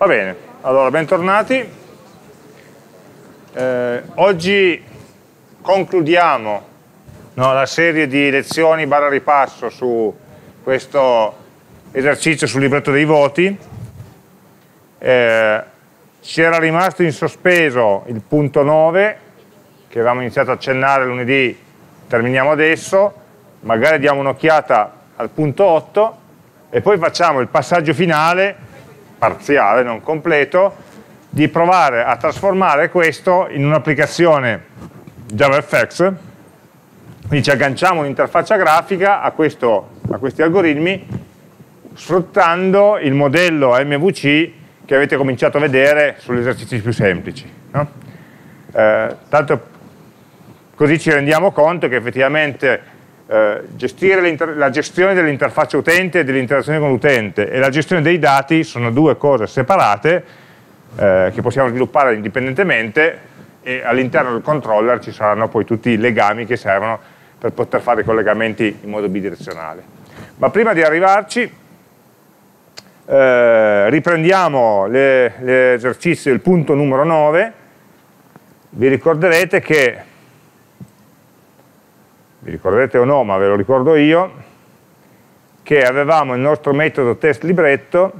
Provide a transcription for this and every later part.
Va bene, allora bentornati. Oggi concludiamo la serie di lezioni / ripasso su questo esercizio sul libretto dei voti. C'era rimasto in sospeso il punto 9 che avevamo iniziato a accennare lunedì, terminiamo adesso, magari diamo un'occhiata al punto 8 e poi facciamo il passaggio finale, parziale, non completo, di provare a trasformare questo in un'applicazione JavaFX. Quindi ci agganciamo un'interfaccia grafica a questi algoritmi sfruttando il modello MVC che avete cominciato a vedere sugli esercizi più semplici, no? Tanto così ci rendiamo conto che effettivamente gestire la gestione dell'interfaccia utente e dell'interazione con l'utente e la gestione dei dati sono due cose separate che possiamo sviluppare indipendentemente, e all'interno del controller ci saranno poi tutti i legami che servono per poter fare i collegamenti in modo bidirezionale. Ma prima di arrivarci riprendiamo l'esercizio del punto numero 9. Vi ricorderete che, vi ricorderete o no, ma ve lo ricordo io, che avevamo il nostro metodo testLibretto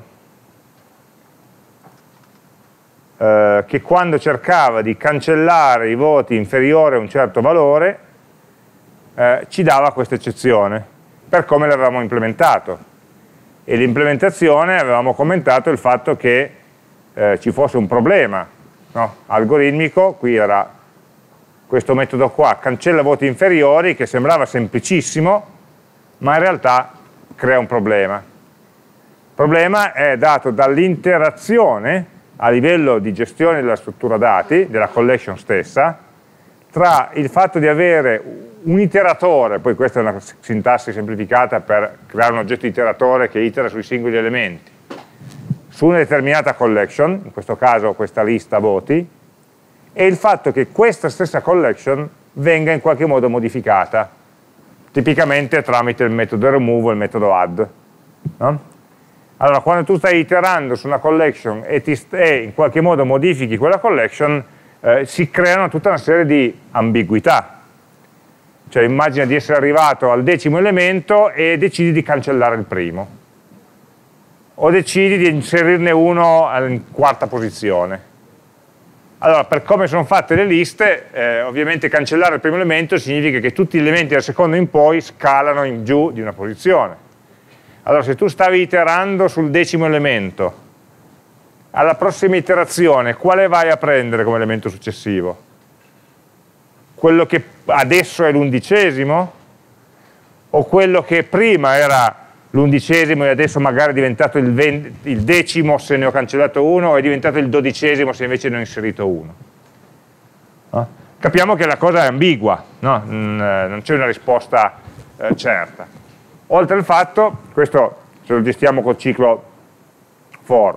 che quando cercava di cancellare i voti inferiori a un certo valore ci dava questa eccezione per come l'avevamo implementato, e l'implementazione avevamo commentato il fatto che ci fosse un problema, no? Algoritmico. Qui era questo metodo qua, cancella voti inferiori, che sembrava semplicissimo, ma in realtà crea un problema. Il problema è dato dall'interazione a livello di gestione della struttura dati, della collection stessa, tra il fatto di avere un iteratore, poi questa è una sintassi semplificata per creare un oggetto iteratore che itera sui singoli elementi, su una determinata collection, in questo caso questa lista voti, e il fatto che questa stessa collection venga in qualche modo modificata, tipicamente tramite il metodo remove o il metodo add, no? Allora, quando tu stai iterando su una collection e in qualche modo modifichi quella collection, si creano tutta una serie di ambiguità. Cioè, immagina di essere arrivato al 10° elemento e decidi di cancellare il primo, o decidi di inserirne uno in 4ª posizione. Allora, per come sono fatte le liste, ovviamente cancellare il primo elemento significa che tutti gli elementi dal secondo in poi scalano in giù di una posizione. Allora, se tu stavi iterando sul 10° elemento, alla prossima iterazione, quale vai a prendere come elemento successivo? Quello che adesso è l'11°? O quello che prima era l'11° e adesso magari è diventato il 10° se ne ho cancellato uno, o è diventato il 12° se invece ne ho inserito uno? No? Capiamo che la cosa è ambigua, no? Non c'è una risposta certa. Oltre al fatto, questo se lo gestiamo col ciclo for,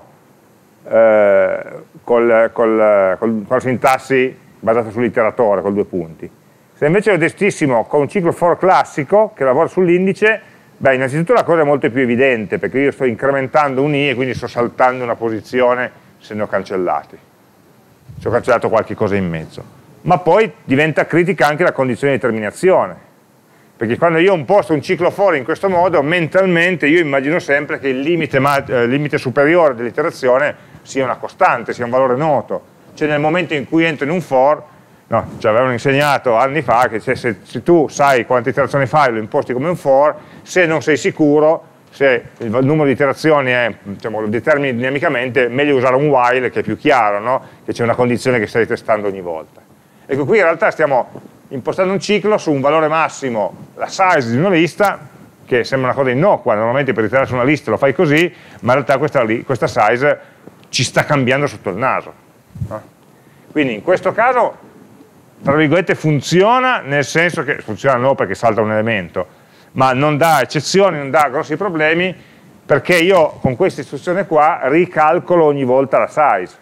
con la sintassi basata sull'iteratore, con 2 punti. Se invece lo gestissimo con un ciclo for classico, che lavora sull'indice, beh, innanzitutto la cosa è molto più evidente, perché io sto incrementando un i e quindi sto saltando una posizione se ne ho cancellati, se ho cancellato qualche cosa in mezzo. Ma poi diventa critica anche la condizione di terminazione, perché quando io imposto un ciclo for in questo modo, mentalmente io immagino sempre che il limite superiore dell'iterazione sia una costante, sia un valore noto. Cioè nel momento in cui entro in un for, no, ci avevano insegnato anni fa che se tu sai quante iterazioni fai, lo imposti come un for, se non sei sicuro, se il numero di iterazioni diciamo, lo determini dinamicamente, meglio usare un while che è più chiaro, no? Che c'è una condizione che stai testando ogni volta. Ecco, qui in realtà stiamo impostando un ciclo su un valore massimo, la size di una lista, che sembra una cosa innocua, normalmente per iterare su una lista lo fai così, ma in realtà questa size ci sta cambiando sotto il naso, no? Quindi in questo caso, tra virgolette, funziona, nel senso che funziona no perché salta un elemento, ma non dà eccezioni, non dà grossi problemi, perché io con questa istruzione qua ricalcolo ogni volta la size.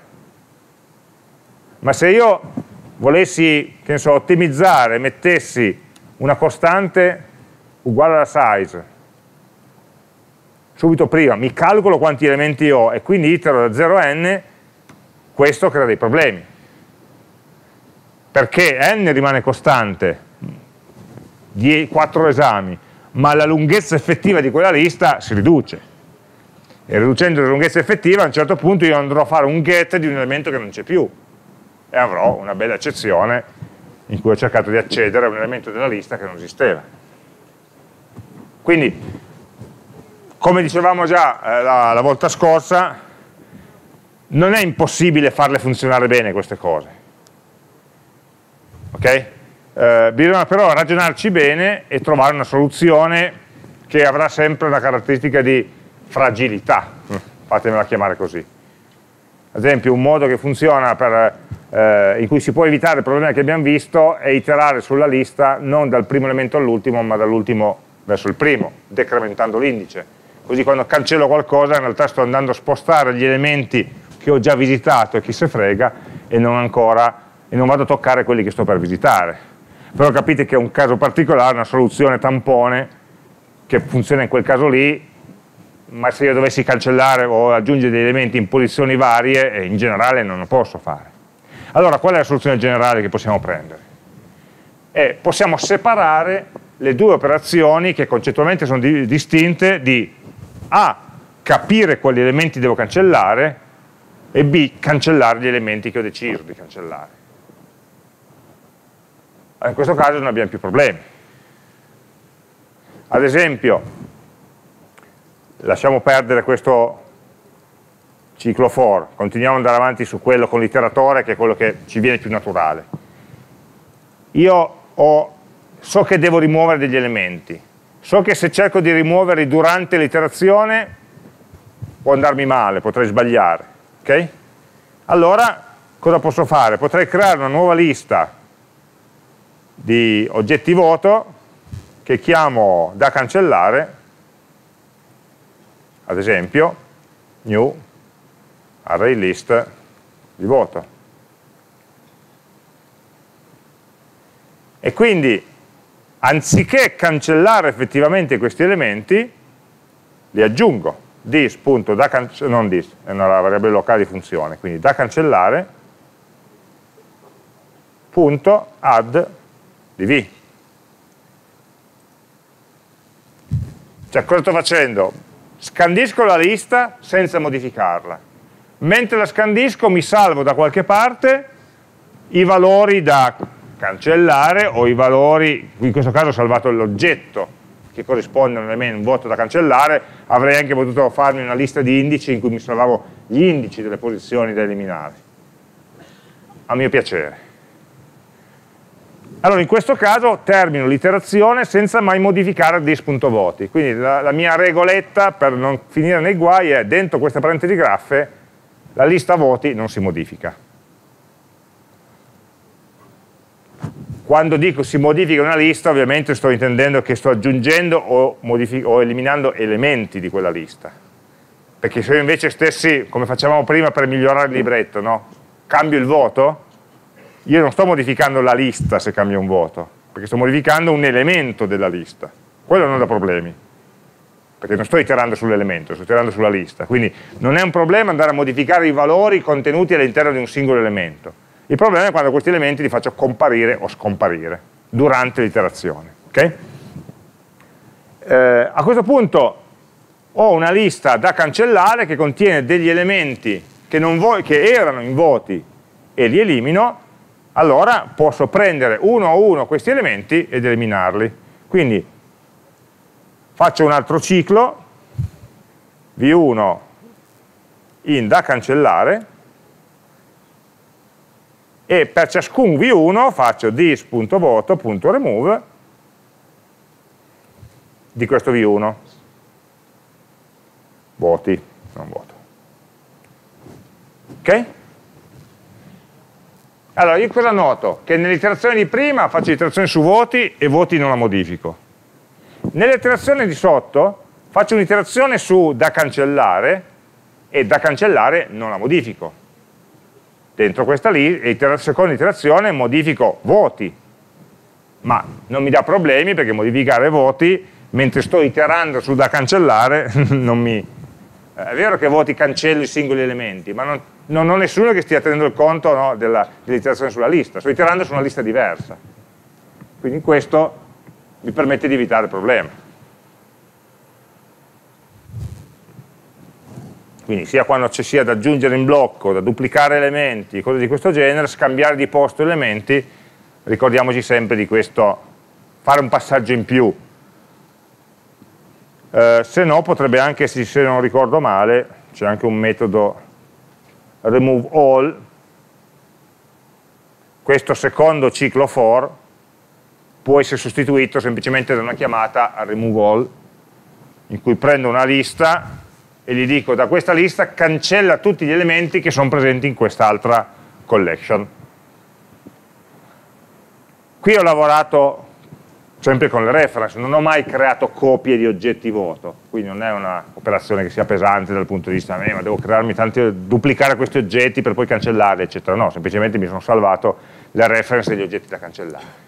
Ma se io volessi, che ne so, ottimizzare, mettessi una costante uguale alla size subito prima, mi calcolo quanti elementi ho e quindi itero da 0 a n, questo crea dei problemi. Perché n rimane costante, 4 esami, ma la lunghezza effettiva di quella lista si riduce. E riducendo la lunghezza effettiva, a un certo punto io andrò a fare un get di un elemento che non c'è più e avrò una bella eccezione in cui ho cercato di accedere a un elemento della lista che non esisteva. Quindi, come dicevamo già la volta scorsa, non è impossibile farle funzionare bene queste cose. Ok? Bisogna però ragionarci bene e trovare una soluzione che avrà sempre una caratteristica di fragilità, fatemela chiamare così. Ad esempio, un modo che funziona in cui si può evitare il problema che abbiamo visto è iterare sulla lista non dal primo elemento all'ultimo, ma dall'ultimo verso il primo, decrementando l'indice. Così quando cancello qualcosa in realtà sto andando a spostare gli elementi che ho già visitato e chi se frega e non vado a toccare quelli che sto per visitare. Però capite che è un caso particolare, una soluzione tampone che funziona in quel caso lì, ma se io dovessi cancellare o aggiungere degli elementi in posizioni varie, in generale non lo posso fare. Allora, qual è la soluzione generale che possiamo prendere? Possiamo separare le due operazioni che concettualmente sono distinte di A, capire quali elementi devo cancellare, e B, cancellare gli elementi che ho deciso di cancellare. In questo caso non abbiamo più problemi. Ad esempio, lasciamo perdere questo ciclo for, continuiamo ad andare avanti su quello con l'iteratore, che è quello che ci viene più naturale. Io so che devo rimuovere degli elementi, so che se cerco di rimuoverli durante l'iterazione può andarmi male, potrei sbagliare. Okay? Allora, cosa posso fare? Potrei creare una nuova lista di oggetti voto che chiamo da cancellare, ad esempio new array list di voto. E quindi anziché cancellare effettivamente questi elementi li aggiungo. non this, è una variabile locale di funzione, quindi da cancellare punto add di v. Cioè, cosa sto facendo? Scandisco la lista senza modificarla. Mentre la scandisco mi salvo da qualche parte i valori da cancellare o i valori, in questo caso ho salvato l'oggetto che corrisponde a un voto da cancellare, avrei anche potuto farmi una lista di indici in cui mi salvavo gli indici delle posizioni da eliminare, a mio piacere. Allora in questo caso termino l'iterazione senza mai modificare dis.voti, quindi la mia regoletta per non finire nei guai è dentro questa parentesi graffe la lista voti non si modifica. Quando dico si modifica una lista ovviamente sto intendendo che sto aggiungendo o eliminando elementi di quella lista, perché se io invece stessi, come facevamo prima per migliorare il libretto, no? Cambio il voto, io non sto modificando la lista se cambio un voto, perché sto modificando un elemento della lista, quello non dà problemi, perché non sto iterando sull'elemento, sto iterando sulla lista, quindi non è un problema andare a modificare i valori contenuti all'interno di un singolo elemento. Il problema è quando questi elementi li faccio comparire o scomparire durante l'iterazione. Okay? A questo punto ho una lista da cancellare che contiene degli elementi che erano in voti e li elimino, allora posso prendere uno a uno questi elementi ed eliminarli. Quindi faccio un altro ciclo, v1 in da cancellare, e per ciascun v1 faccio dis.voto.remove di questo v1, voti, non voto. Ok? Allora, io cosa noto? Che nell'iterazione di prima faccio l'iterazione su voti e voti non la modifico. Nell'iterazione di sotto faccio un'iterazione su da cancellare e da cancellare non la modifico. Dentro questa seconda iterazione modifico voti, ma non mi dà problemi perché modificare voti mentre sto iterando su da cancellare, non mi... È vero che a volte cancello i singoli elementi, ma non ho nessuno che stia tenendo il conto, no, dell'iterazione sulla lista, sto iterando su una lista diversa. Quindi questo mi permette di evitare il problema. Quindi sia quando ci sia da aggiungere in blocco, da duplicare elementi, cose di questo genere, scambiare di posto elementi, ricordiamoci sempre di questo, fare un passaggio in più. Se no potrebbe anche, se non ricordo male, c'è anche un metodo remove all, questo secondo ciclo for può essere sostituito semplicemente da una chiamata a remove all, in cui prendo una lista e gli dico da questa lista cancella tutti gli elementi che sono presenti in quest'altra collection. Qui ho lavorato sempre con le reference, non ho mai creato copie di oggetti vuoto, quindi non è un'operazione che sia pesante dal punto di vista, ma devo crearmi duplicare questi oggetti per poi cancellarli, eccetera. No, semplicemente mi sono salvato le reference degli oggetti da cancellare.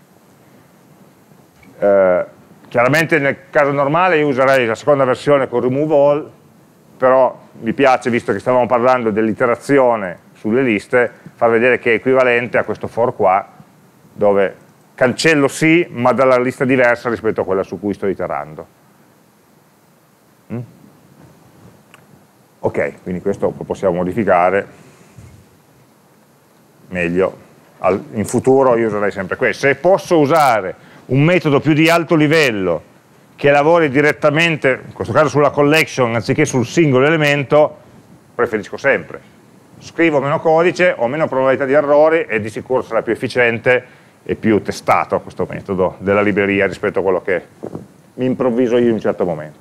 Chiaramente nel caso normale io userei la seconda versione con remove all, però mi piace, visto che stavamo parlando dell'iterazione sulle liste, far vedere che è equivalente a questo for qua, dove cancello sì, ma dalla lista diversa rispetto a quella su cui sto iterando. Ok, quindi questo lo possiamo modificare meglio. In futuro io userei sempre questo. Se posso usare un metodo più di alto livello che lavori direttamente, in questo caso sulla collection anziché sul singolo elemento, preferisco sempre. Scrivo meno codice, ho meno probabilità di errori e di sicuro sarà più efficiente e più testato questo metodo della libreria rispetto a quello che mi improvviso io in un certo momento.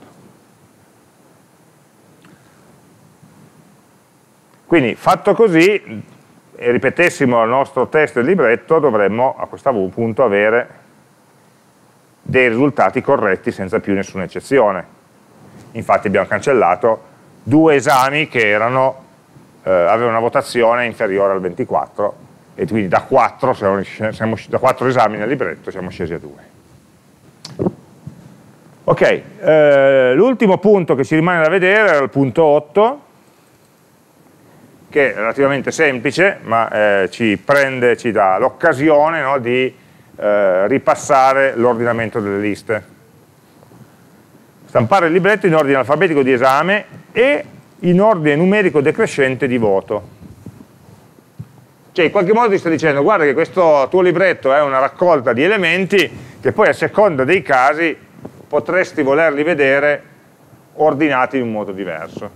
Quindi fatto così, e ripetessimo il nostro test del libretto, dovremmo a questo punto avere dei risultati corretti senza più nessuna eccezione. Infatti abbiamo cancellato 2 esami che avevano una votazione inferiore al 24, e quindi da 4 esami nel libretto siamo scesi a 2. Ok, l'ultimo punto che ci rimane da vedere era il punto 8, che è relativamente semplice, ma ci dà l'occasione, no, di ripassare l'ordinamento delle liste. Stampare il libretto in ordine alfabetico di esame e in ordine numerico decrescente di voto. Cioè in qualche modo ti sta dicendo guarda che questo tuo libretto è una raccolta di elementi che poi a seconda dei casi potresti volerli vedere ordinati in un modo diverso.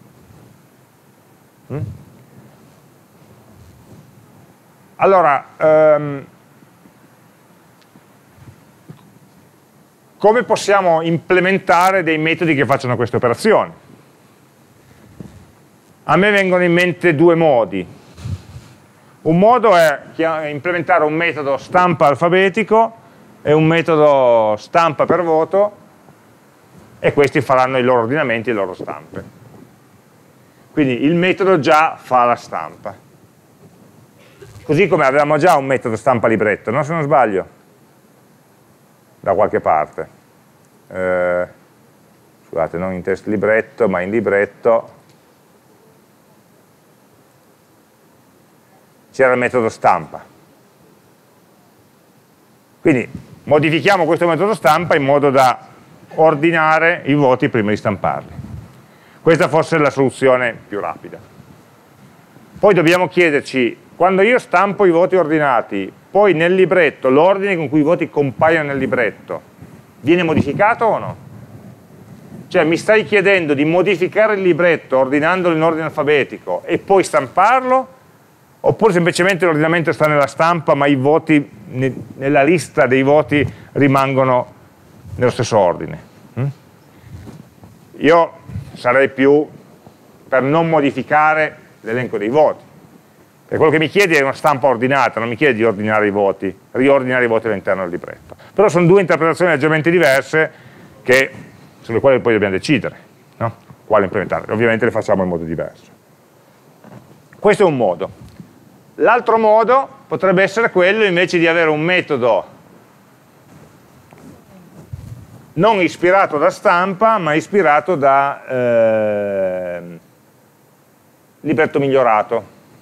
Allora, come possiamo implementare dei metodi che facciano queste operazioni? A me vengono in mente 2 modi. Un modo è implementare un metodo stampa alfabetico e un metodo stampa per voto, e questi faranno i loro ordinamenti e le loro stampe. Quindi il metodo già fa la stampa. Così come avevamo già un metodo stampa libretto, no? Se non sbaglio, da qualche parte. Scusate, non in test libretto, ma in libretto. C'era il metodo stampa. Quindi modifichiamo questo metodo stampa in modo da ordinare i voti prima di stamparli. Questa forse è la soluzione più rapida. Poi dobbiamo chiederci, quando io stampo i voti ordinati, poi nel libretto, l'ordine con cui i voti compaiono nel libretto, viene modificato o no? Cioè mi stai chiedendo di modificare il libretto ordinandolo in ordine alfabetico e poi stamparlo? Oppure semplicemente l'ordinamento sta nella stampa ma i voti, nella lista dei voti rimangono nello stesso ordine? Io sarei più per non modificare l'elenco dei voti. Perché quello che mi chiedi è una stampa ordinata, non mi chiedi di ordinare i voti, riordinare i voti all'interno del libretto. Però sono 2 interpretazioni leggermente diverse sulle quali poi dobbiamo decidere, no? Quale implementare. Ovviamente le facciamo in modo diverso. Questo è un modo. L'altro modo potrebbe essere quello invece di avere un metodo non ispirato da stampa, ma ispirato da libretto migliorato,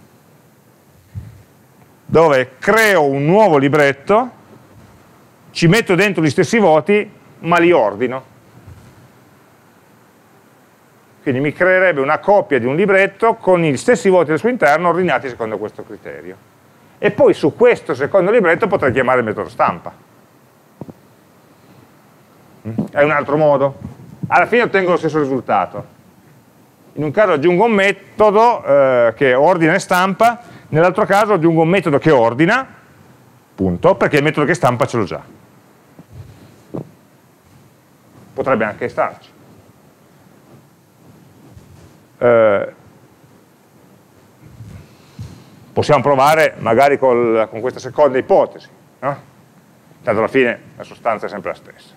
dove creo un nuovo libretto, ci metto dentro gli stessi voti, ma li ordino. Quindi mi creerebbe una copia di un libretto con gli stessi voti al suo interno ordinati secondo questo criterio. E poi su questo secondo libretto potrei chiamare il metodo stampa. È un altro modo. Alla fine ottengo lo stesso risultato. In un caso aggiungo un metodo che ordina e stampa, nell'altro caso aggiungo un metodo che ordina, punto, perché il metodo che stampa ce l'ho già. Potrebbe anche starci. Possiamo provare magari con questa seconda ipotesi, no? Tanto alla fine la sostanza è sempre la stessa.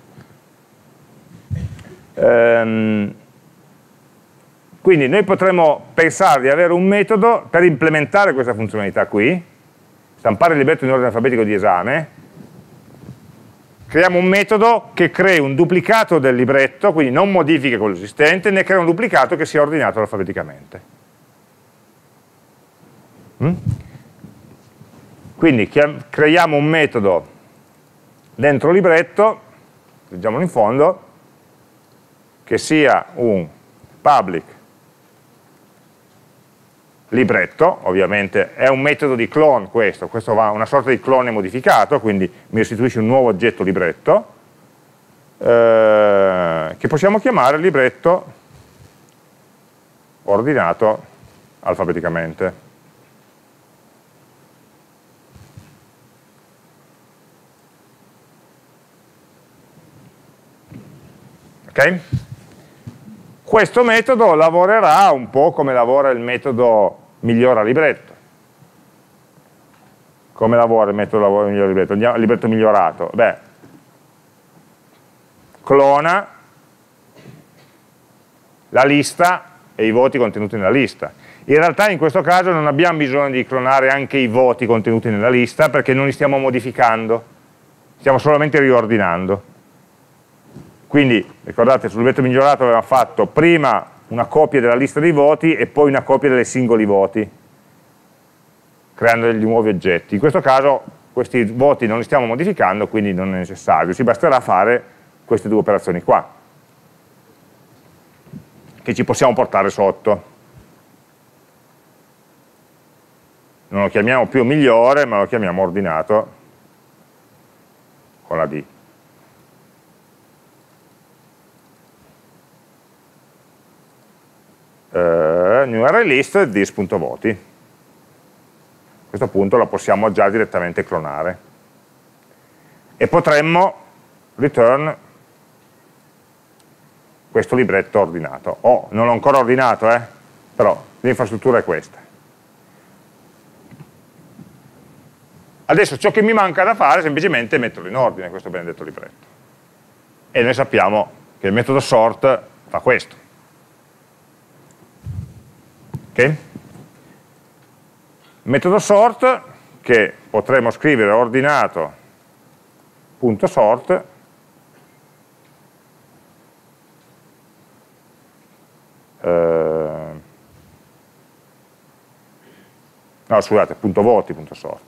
Quindi noi potremmo pensare di avere un metodo per implementare questa funzionalità qui, stampare il libretto in ordine alfabetico di esame, creiamo un metodo che crei un duplicato del libretto, quindi non modifica quello esistente, ne crea un duplicato che sia ordinato alfabeticamente. Quindi creiamo un metodo dentro libretto, leggiamolo in fondo, che sia un public libretto, ovviamente è un metodo di clone questo va una sorta di clone modificato, quindi mi restituisce un nuovo oggetto libretto, che possiamo chiamare libretto ordinato alfabeticamente. Ok? Questo metodo lavorerà un po' come lavora il metodo migliora libretto. Come lavora il metodo migliora libretto? Andiamo al libretto migliorato. Beh, clona la lista e i voti contenuti nella lista. In realtà in questo caso non abbiamo bisogno di clonare anche i voti contenuti nella lista perché non li stiamo modificando, stiamo solamente riordinando. Quindi, ricordate, sul libretto migliorato avevamo fatto prima una copia della lista dei voti e poi una copia dei singoli voti, creando degli nuovi oggetti. In questo caso questi voti non li stiamo modificando, quindi non è necessario, ci basterà fare queste due operazioni qua, che ci possiamo portare sotto. Non lo chiamiamo più migliore, ma lo chiamiamo ordinato con la D. New array list this.voti. A questo punto la possiamo già direttamente clonare e potremmo return questo libretto ordinato. Non l'ho ancora ordinato, però l'infrastruttura è questa. Adesso ciò che mi manca da fare è semplicemente metterlo in ordine questo benedetto libretto, e noi sappiamo che il metodo sort fa questo. Okay? Metodo sort che potremmo scrivere ordinato.sort no, scusate, .voti.sort.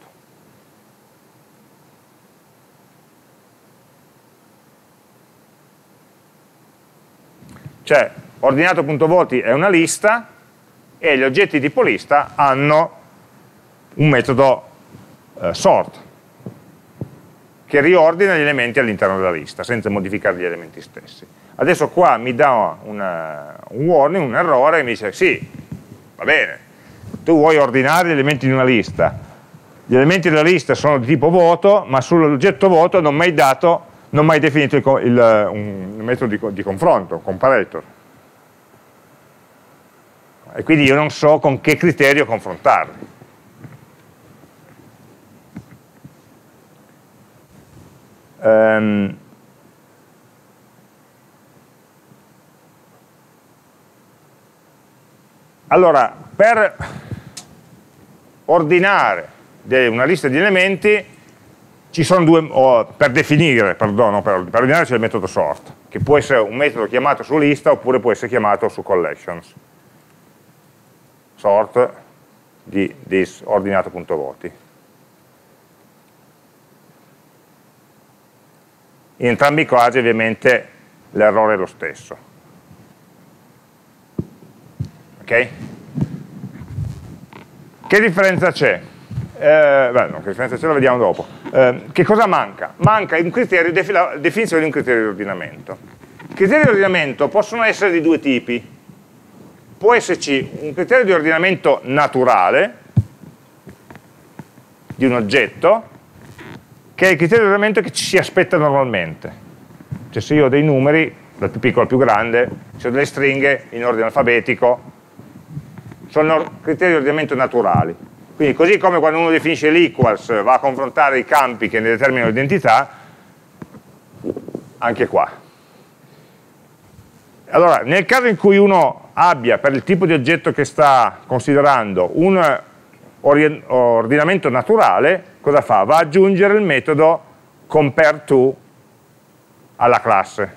Cioè, ordinato.voti è una lista e gli oggetti di tipo lista hanno un metodo sort che riordina gli elementi all'interno della lista senza modificare gli elementi stessi. Adesso qua mi dà un warning, un errore, e mi dice sì, va bene, tu vuoi ordinare gli elementi di una lista, gli elementi della lista sono di tipo voto, ma sull'oggetto voto non mi hai definito un metodo di confronto, un comparator. E quindi io non so con che criterio confrontarli. Allora, per ordinare una lista di elementi ci sono due, per definire, perdono, per ordinare c'è il metodo sort, che può essere un metodo chiamato su lista oppure può essere chiamato su collections. Sort di this ordinato.voti. In entrambi i casi ovviamente l'errore è lo stesso. Ok? Che differenza c'è? No, che differenza c'è la vediamo dopo. Che cosa manca? Manca un criterio, la definizione di un criterio di ordinamento. I criteri di ordinamento possono essere di due tipi. Può esserci un criterio di ordinamento naturale di un oggetto, che è il criterio di ordinamento che ci si aspetta normalmente. Cioè se io ho dei numeri, dal più piccolo al più grande, se ho delle stringhe in ordine alfabetico, sono criteri di ordinamento naturali. Quindi così come quando uno definisce l'equals va a confrontare i campi che ne determinano l'identità, anche qua. Allora, nel caso in cui uno abbia, per il tipo di oggetto che sta considerando, un ordinamento naturale, cosa fa? Va ad aggiungere il metodo compareTo alla classe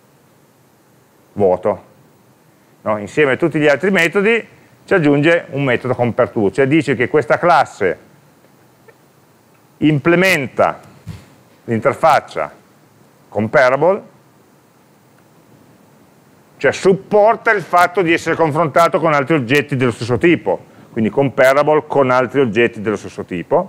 voto. No? Insieme a tutti gli altri metodi ci aggiunge un metodo compareTo, cioè dice che questa classe implementa l'interfaccia comparable, cioè supporta il fatto di essere confrontato con altri oggetti dello stesso tipo, quindi comparable con altri oggetti dello stesso tipo.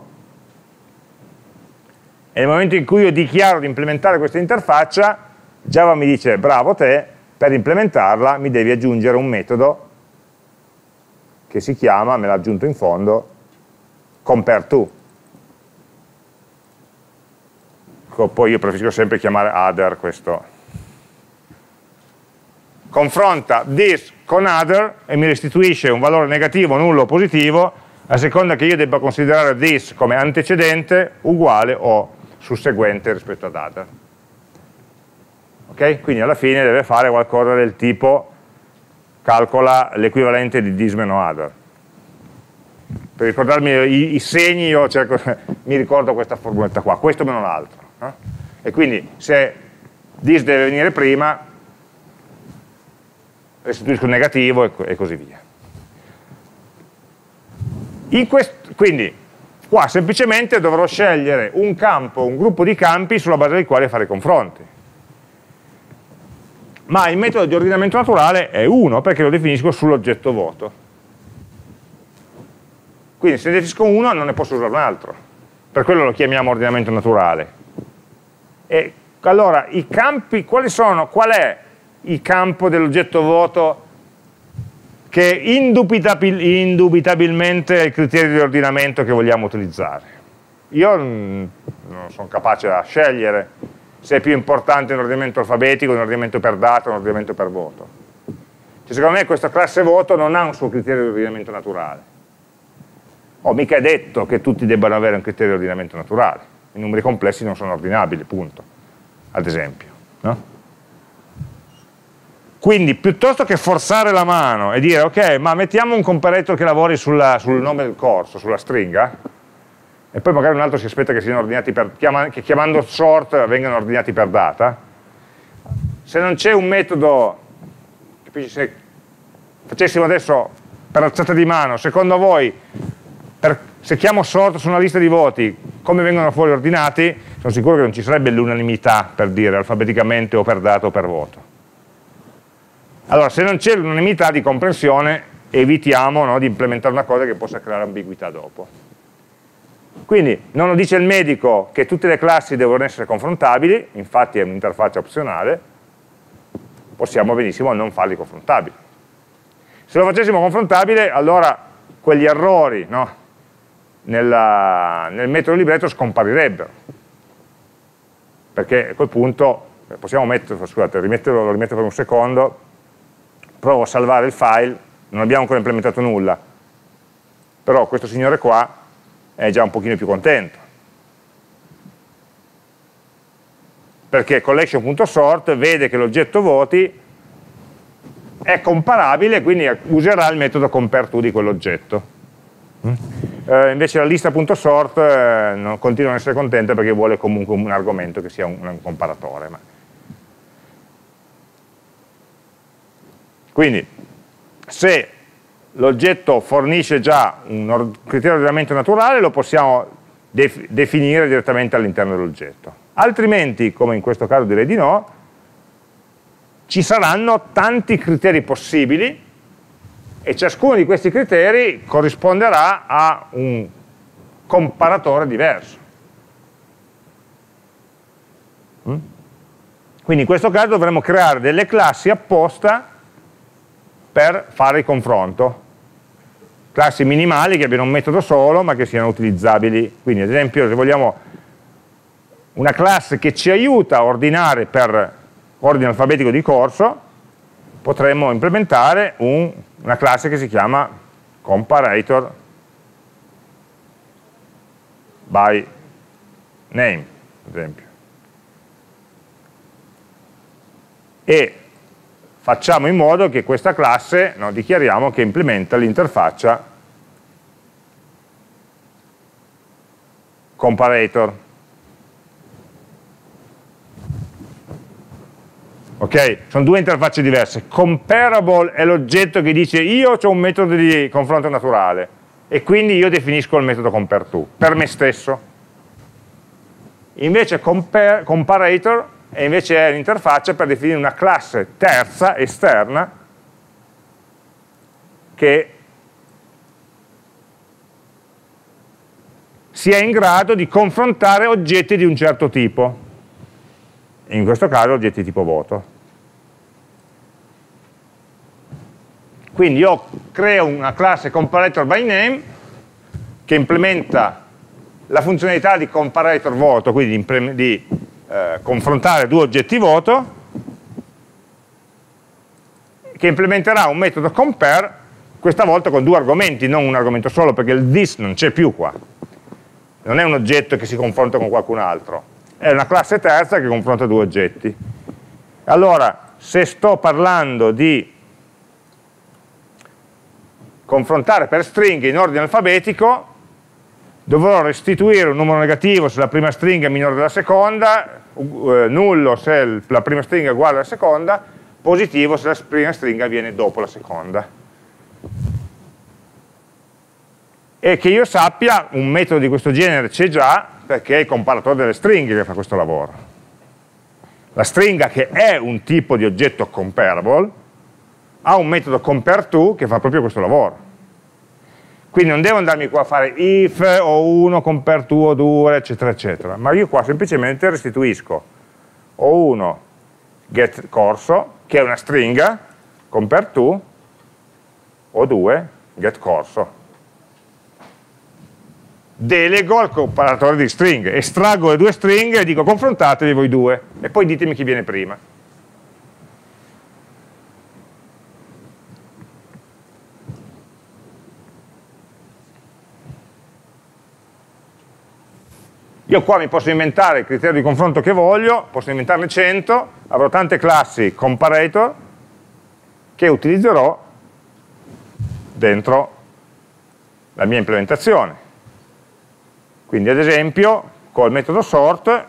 E nel momento in cui io dichiaro di implementare questa interfaccia, Java mi dice bravo te, per implementarla mi devi aggiungere un metodo che si chiama, me l'ha aggiunto in fondo, compareTo. Poi io preferisco sempre chiamare other questo. Confronta this con other e mi restituisce un valore negativo, nullo o positivo, a seconda che io debba considerare this come antecedente, uguale o susseguente rispetto ad other. Ok? Quindi alla fine deve fare qualcosa del tipo calcola l'equivalente di this meno other. Per ricordarmi i segni io mi ricordo questa formuletta qua, questo meno l'altro. E quindi se this deve venire prima, restituisco il negativo e così via. Quindi qua semplicemente dovrò scegliere un campo, un gruppo di campi sulla base dei quali fare i confronti. Ma il metodo di ordinamento naturale è uno perché lo definisco sull'oggetto voto. Quindi se ne definisco uno non ne posso usare un altro. Per quello lo chiamiamo ordinamento naturale. E allora i campi, qual è il campo dell'oggetto voto che indubitabilmente è il criterio di ordinamento che vogliamo utilizzare? Io non sono capace a scegliere se è più importante un ordinamento alfabetico, un ordinamento per data, un ordinamento per voto. Cioè, secondo me questa classe voto non ha un suo criterio di ordinamento naturale. Mica è detto che tutti debbano avere un criterio di ordinamento naturale. I numeri complessi non sono ordinabili, punto. Ad esempio. No? Quindi, piuttosto che forzare la mano e dire, ok, ma mettiamo un comparator che lavori sul nome del corso, sulla stringa, e poi magari un altro si aspetta che siano ordinati che chiamando sort vengano ordinati per data. Se non c'è un metodo, capisci, se facessimo adesso per alzata di mano, secondo voi, se chiamo sort su una lista di voti, come vengono fuori ordinati? Sono sicuro che non ci sarebbe l'unanimità per dire alfabeticamente o per data o per voto. Allora, se non c'è l'unanimità di comprensione, evitiamo, no, di implementare una cosa che possa creare ambiguità dopo. Quindi non lo dice il medico che tutte le classi devono essere confrontabili, infatti è un'interfaccia opzionale, possiamo benissimo non farli confrontabili. Se lo facessimo confrontabile, allora quegli errori, no, nel metodo libretto scomparirebbero, perché a quel punto possiamo mettere, scusate, lo rimetto per un secondo, provo a salvare il file, non abbiamo ancora implementato nulla, però questo signore qua è già un pochino più contento, perché collection.sort vede che l'oggetto voti è comparabile, quindi userà il metodo compareTo di quell'oggetto. invece la lista.sort continua a essere contenta perché vuole comunque un argomento che sia un comparatore. Quindi, se l'oggetto fornisce già un criterio di ordinamento naturale, lo possiamo definire direttamente all'interno dell'oggetto. Altrimenti, come in questo caso direi di no, ci saranno tanti criteri possibili e ciascuno di questi criteri corrisponderà a un comparatore diverso. Quindi in questo caso dovremo creare delle classi apposta per fare il confronto. Classi minimali che abbiano un metodo solo ma che siano utilizzabili. Quindi ad esempio se vogliamo una classe che ci aiuta a ordinare per ordine alfabetico di corso, potremmo implementare una classe che si chiama comparator by name, ad esempio. E facciamo in modo che questa classe, dichiariamo che implementa l'interfaccia comparator. Ok? Sono due interfacce diverse. Comparable è l'oggetto che dice io ho un metodo di confronto naturale e quindi io definisco il metodo compareTo per me stesso. Invece comparator invece è l'interfaccia per definire una classe terza, esterna, che sia in grado di confrontare oggetti di un certo tipo, in questo caso oggetti tipo voto. Quindi io creo una classe comparator by name che implementa la funzionalità di comparator voto, quindi di confrontare due oggetti voto, che implementerà un metodo compare, questa volta con due argomenti, non un argomento solo, perché il this non c'è più qua. Non è un oggetto che si confronta con qualcun altro, è una classe terza che confronta due oggetti. Allora, se sto parlando di confrontare per stringhe in ordine alfabetico, dovrò restituire un numero negativo se la prima stringa è minore della seconda, nullo se la prima stringa è uguale alla seconda, positivo se la prima stringa viene dopo la seconda. E che io sappia, un metodo di questo genere c'è già, perché è il comparatore delle stringhe che fa questo lavoro. La stringa, che è un tipo di oggetto comparable, ha un metodo compareTo che fa proprio questo lavoro. Quindi non devo andarmi qua a fare if o 1 compareTo o 2 eccetera eccetera, ma io qua semplicemente restituisco o 1 get corso, che è una stringa, compareTo, o 2 get corso. Delego al comparatore di stringhe, estraggo le due stringhe e dico confrontatevi voi due e poi ditemi chi viene prima. Io qua mi posso inventare il criterio di confronto che voglio, posso inventarne 100, avrò tante classi comparator che utilizzerò dentro la mia implementazione. Quindi ad esempio col metodo sort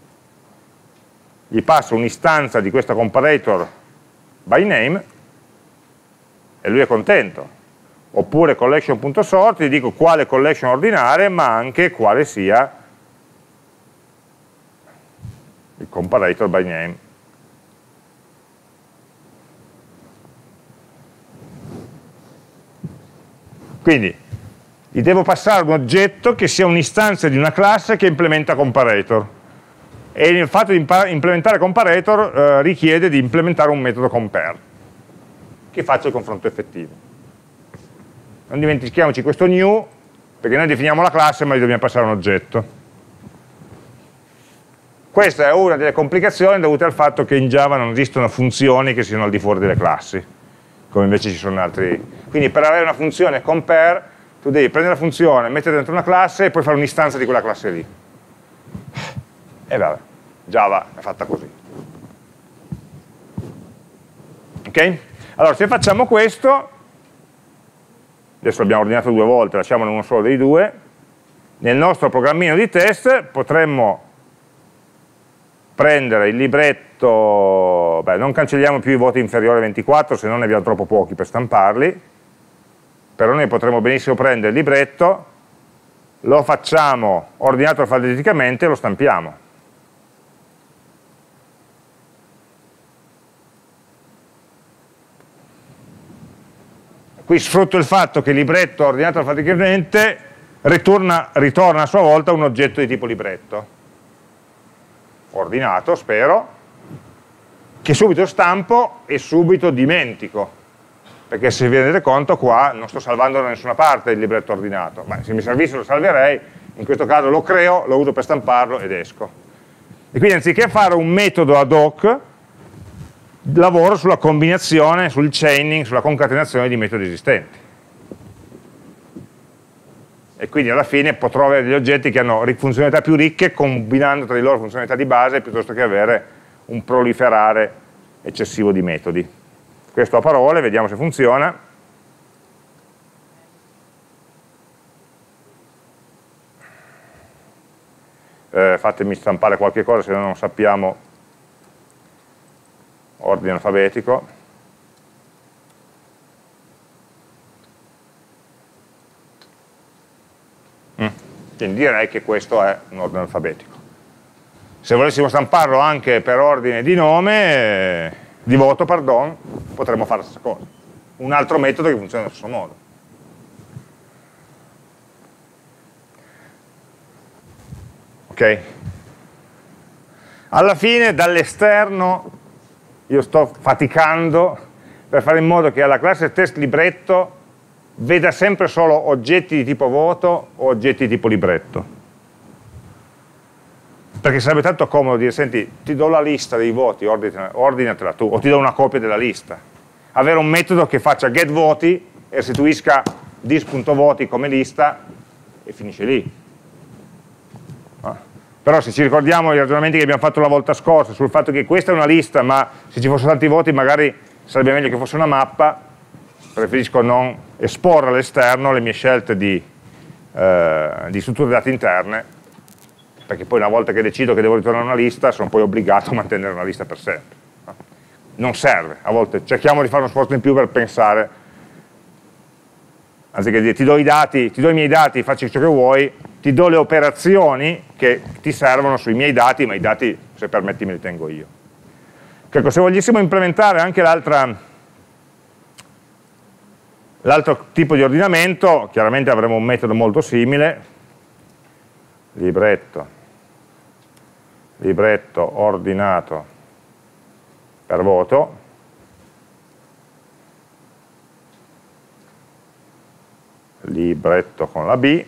gli passo un'istanza di questa comparator by name e lui è contento. Oppure collection.sort gli dico quale collection ordinare ma anche quale sia il comparator by name. Quindi gli devo passare un oggetto che sia un'istanza di una classe che implementa comparator. E il fatto di implementare comparator richiede di implementare un metodo compare, che faccia il confronto effettivo. Non dimentichiamoci questo new, perché noi definiamo la classe ma gli dobbiamo passare un oggetto. Questa è una delle complicazioni dovute al fatto che in Java non esistono funzioni che siano al di fuori delle classi, come invece ci sono altri. Quindi per avere una funzione compare, tu devi prendere la funzione, mettere dentro una classe e poi fare un'istanza di quella classe lì. E vabbè, Java è fatta così. Ok? Allora, se facciamo questo, adesso l'abbiamo ordinato 2 volte, lasciamone uno solo dei 2, nel nostro programmino di test potremmo prendere il libretto, non cancelliamo più i voti inferiori a 24, se no ne abbiamo troppo pochi per stamparli, però noi potremmo benissimo prendere il libretto, lo facciamo ordinato alfabeticamente e lo stampiamo. Qui sfrutto il fatto che il libretto ordinato alfabeticamente ritorna a sua volta un oggetto di tipo libretto, ordinato, spero, che subito stampo e subito dimentico, perché se vi rendete conto qua non sto salvando da nessuna parte il libretto ordinato. Se mi servisse lo salverei, in questo caso lo creo, lo uso per stamparlo ed esco. E quindi anziché fare un metodo ad hoc, lavoro sulla combinazione, sul chaining, sulla concatenazione di metodi esistenti. E quindi alla fine potrò avere degli oggetti che hanno funzionalità più ricche combinando tra di loro funzionalità di base piuttosto che avere un proliferare eccessivo di metodi. Questo a parole, vediamo se funziona. Fatemi stampare qualche cosa se non sappiamo ordine alfabetico. Quindi direi che questo è un ordine alfabetico. Se volessimo stamparlo anche per ordine di nome, di voto, pardon, potremmo fare la stessa cosa. Un altro metodo che funziona allo stesso modo. Ok? Alla fine, dall'esterno, io sto faticando per fare in modo che alla classe test libretto veda sempre solo oggetti di tipo voto o oggetti di tipo libretto. Perché sarebbe tanto comodo dire, senti, ti do la lista dei voti, ordinatela tu, o ti do una copia della lista. Avere un metodo che faccia getVoti e restituisca dis.voti come lista e finisce lì. Però se ci ricordiamo i ragionamenti che abbiamo fatto la volta scorsa sul fatto che questa è una lista, ma se ci fossero tanti voti magari sarebbe meglio che fosse una mappa, preferisco non esporre all'esterno le mie scelte di strutture dati interne, perché poi una volta che decido che devo ritornare una lista sono poi obbligato a mantenere una lista per sempre. Non serve, a volte cerchiamo di fare uno sforzo in più per pensare, anziché dire ti do i miei dati, facci ciò che vuoi, ti do le operazioni che ti servono sui miei dati, ma i dati, se permetti, me li tengo io. Ecco, se volessimo implementare anche l'altro tipo di ordinamento, chiaramente avremo un metodo molto simile, libretto ordinato per voto, libretto con la B,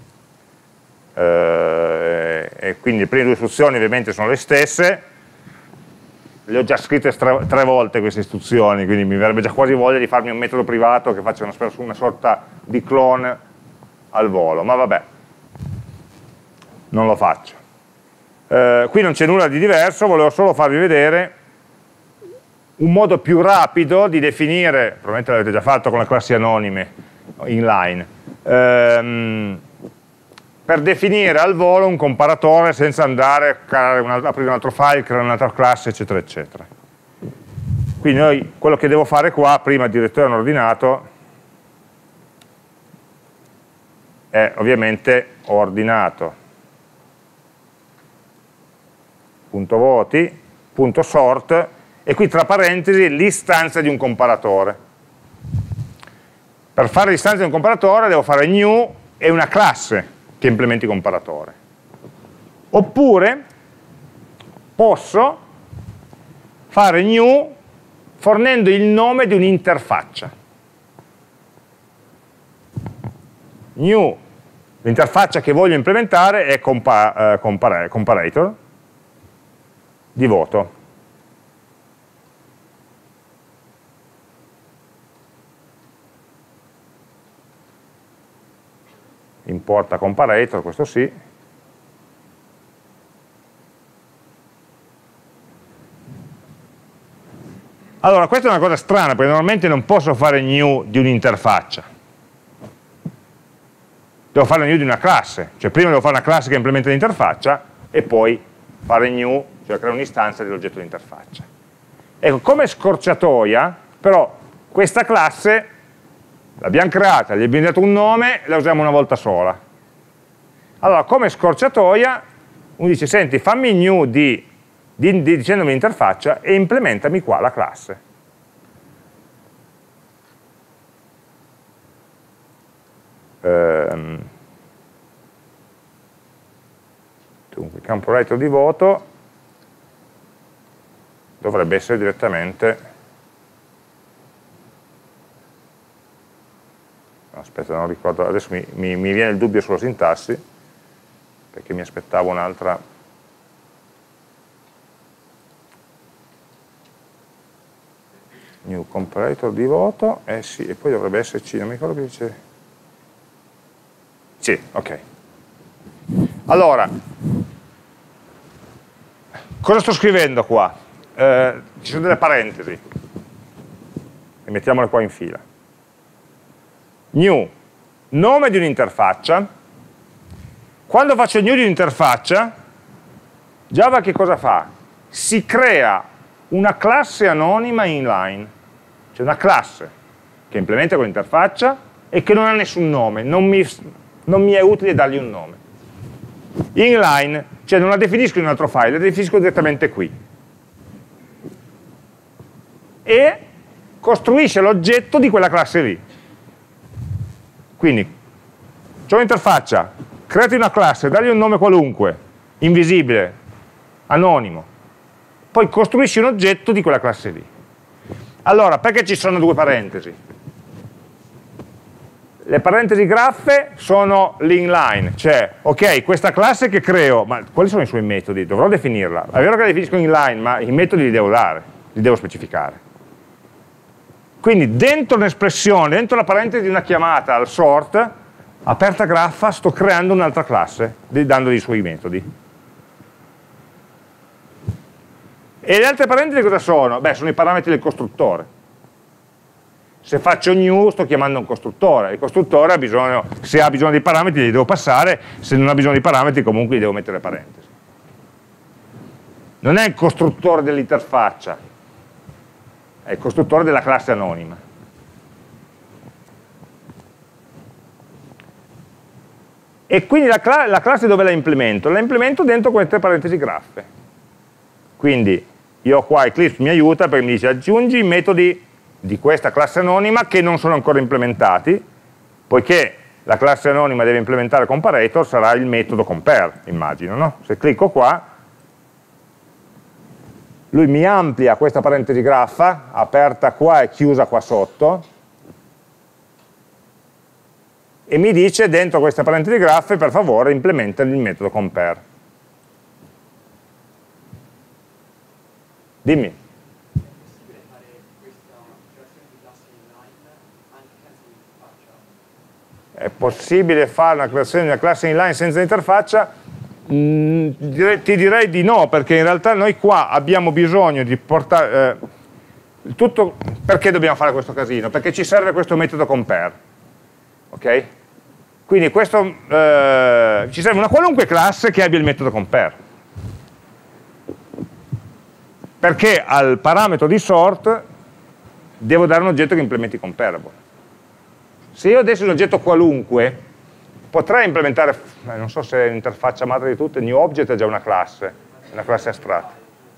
e quindi le prime 2 istruzioni ovviamente sono le stesse, le ho già scritte 3 volte queste istruzioni, quindi mi verrebbe già quasi voglia di farmi un metodo privato che faccia una sorta di clone al volo, ma vabbè, non lo faccio. Qui non c'è nulla di diverso, volevo solo farvi vedere un modo più rapido di definire, probabilmente l'avete già fatto con le classi anonime inline, per definire al volo un comparatore senza andare a aprire un altro file, creare un'altra classe, eccetera, eccetera. Quindi quello che devo fare qua, prima di ritorno ordinato, è ovviamente ordinato .voti, .sort, e qui tra parentesi l'istanza di un comparatore. Per fare l'istanza di un comparatore devo fare new e una classe che implementi comparatore. Oppure posso fare new fornendo il nome di un'interfaccia. New, l'interfaccia che voglio implementare è comparator di voto. Importa comparator, questo sì. Allora, questa è una cosa strana, perché normalmente non posso fare new di un'interfaccia. devo fare la new di una classe, cioè prima devo fare una classe che implementa l'interfaccia e poi fare new, cioè creare un'istanza dell'oggetto di interfaccia. Ecco, come scorciatoia, però questa classe l'abbiamo creata, gli abbiamo dato un nome e la usiamo una volta sola. Allora, come scorciatoia, uno dice, senti, fammi new dicendomi l'interfaccia e implementami qua la classe. Dunque, campo writer di voto dovrebbe essere direttamente, no, aspetta, non ricordo, adesso mi viene il dubbio sulla sintassi, perché mi aspettavo un'altra. New comparator di voto, sì, e poi dovrebbe esserci, non mi ricordo che dice. Sì, ok. Allora, cosa sto scrivendo qua? Ci sono delle parentesi, e mettiamole qua in fila. New, nome di un'interfaccia. Quando faccio new di un'interfaccia, Java che cosa fa? Si crea una classe anonima inline, cioè una classe che implementa quell'interfaccia e che non ha nessun nome, non mi è utile dargli un nome. Inline, cioè non la definisco in un altro file, la definisco direttamente qui. E costruisce l'oggetto di quella classe lì. Quindi, c'è un'interfaccia, creati una classe, dagli un nome qualunque, invisibile, anonimo, poi costruisci un oggetto di quella classe lì. Allora, perché ci sono due parentesi? Le parentesi graffe sono l'inline, cioè, ok, questa classe che creo, ma quali sono i suoi metodi? Dovrò definirla. È vero che la definisco inline, ma i metodi li devo dare, li devo specificare. Quindi dentro un'espressione, dentro la parentesi di una chiamata al sort, aperta graffa, sto creando un'altra classe, dandogli i suoi metodi. E le altre parentesi cosa sono? Beh, sono i parametri del costruttore. Se faccio new sto chiamando un costruttore, il costruttore ha bisogno, se ha bisogno di parametri li devo passare, se non ha bisogno di parametri comunque gli devo mettere le parentesi. Non è il costruttore dell'interfaccia, è il costruttore della classe anonima. E quindi la classe dove la implemento? La implemento dentro queste parentesi graffe. Quindi io qua Eclipse mi aiuta perché mi dice aggiungi i metodi di questa classe anonima che non sono ancora implementati, poiché la classe anonima deve implementare comparator, sarà il metodo compare, immagino, no? Se clicco qua, lui mi amplia questa parentesi graffa, aperta qua e chiusa qua sotto, e mi dice dentro questa parentesi graffe, per favore, implementa il metodo compare. Dimmi. È possibile fare una creazione di una classe inline senza interfaccia? Ti direi di no, perché in realtà noi qua abbiamo bisogno di portare tutto. Perché dobbiamo fare questo casino? Perché ci serve questo metodo compare, ok? Quindi questo, ci serve una qualunque classe che abbia il metodo compare, perché al parametro di sort devo dare un oggetto che implementi comparable. Se io dessi un oggetto qualunque, potrei implementare, non so se l'interfaccia madre di tutte, new object è già una classe astratta.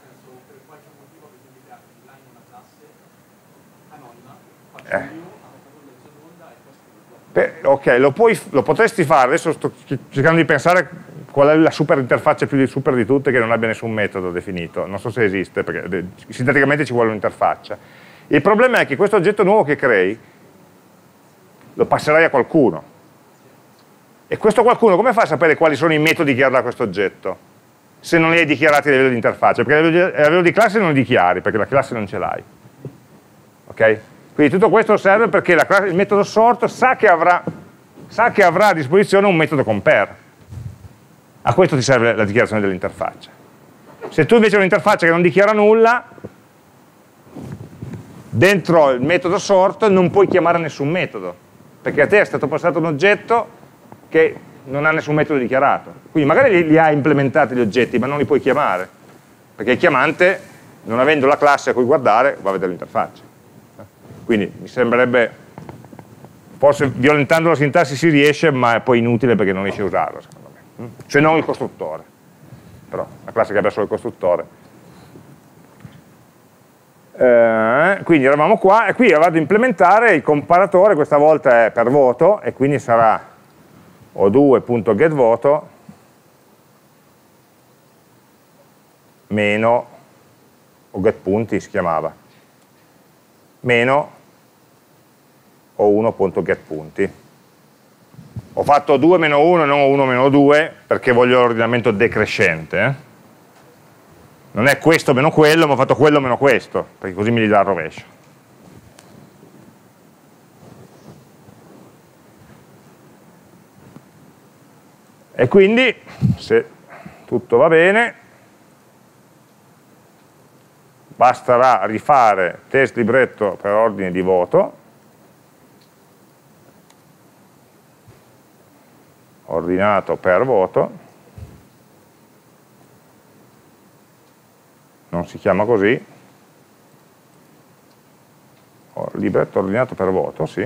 Ok, lo potresti fare, adesso sto cercando di pensare qual è la super interfaccia più super di tutte che non abbia nessun metodo definito, non so se esiste, perché sinteticamente ci vuole un'interfaccia. Il problema è che questo oggetto nuovo che crei, lo passerai a qualcuno. E questo qualcuno come fa a sapere quali sono i metodi che avrà questo oggetto? Se non li hai dichiarati a livello di interfaccia, perché a livello di classe non li dichiari, perché la classe non ce l'hai. Ok? Quindi tutto questo serve perché il metodo sort sa che avrà a disposizione un metodo compare. A questo ti serve la dichiarazione dell'interfaccia. Se tu invece hai un'interfaccia che non dichiara nulla, dentro il metodo sort non puoi chiamare nessun metodo, perché a te è stato passato un oggetto che non ha nessun metodo dichiarato. Quindi magari li ha implementati gli oggetti, ma non li puoi chiamare, perché il chiamante, non avendo la classe a cui guardare, va a vedere l'interfaccia. Quindi mi sembrerebbe, forse violentando la sintassi si riesce, ma è poi inutile perché non riesce a usarla, secondo me. Cioè non il costruttore, però la classe che abbia solo il costruttore. Quindi eravamo qua, e qui vado ad implementare il comparatore, questa volta è per voto, e quindi sarà o2.getVoto meno, o getPunti si chiamava, meno o1.getPunti. Ho fatto 2 meno 1 e non 1 meno 2 perché voglio l'ordinamento decrescente. Non è questo meno quello, ma ho fatto quello meno questo, perché così mi li dà al rovescio. E quindi, se tutto va bene, basterà rifare test libretto per ordine di voto, ordinato per voto, non si chiama così, libretto ordinato per voto, sì.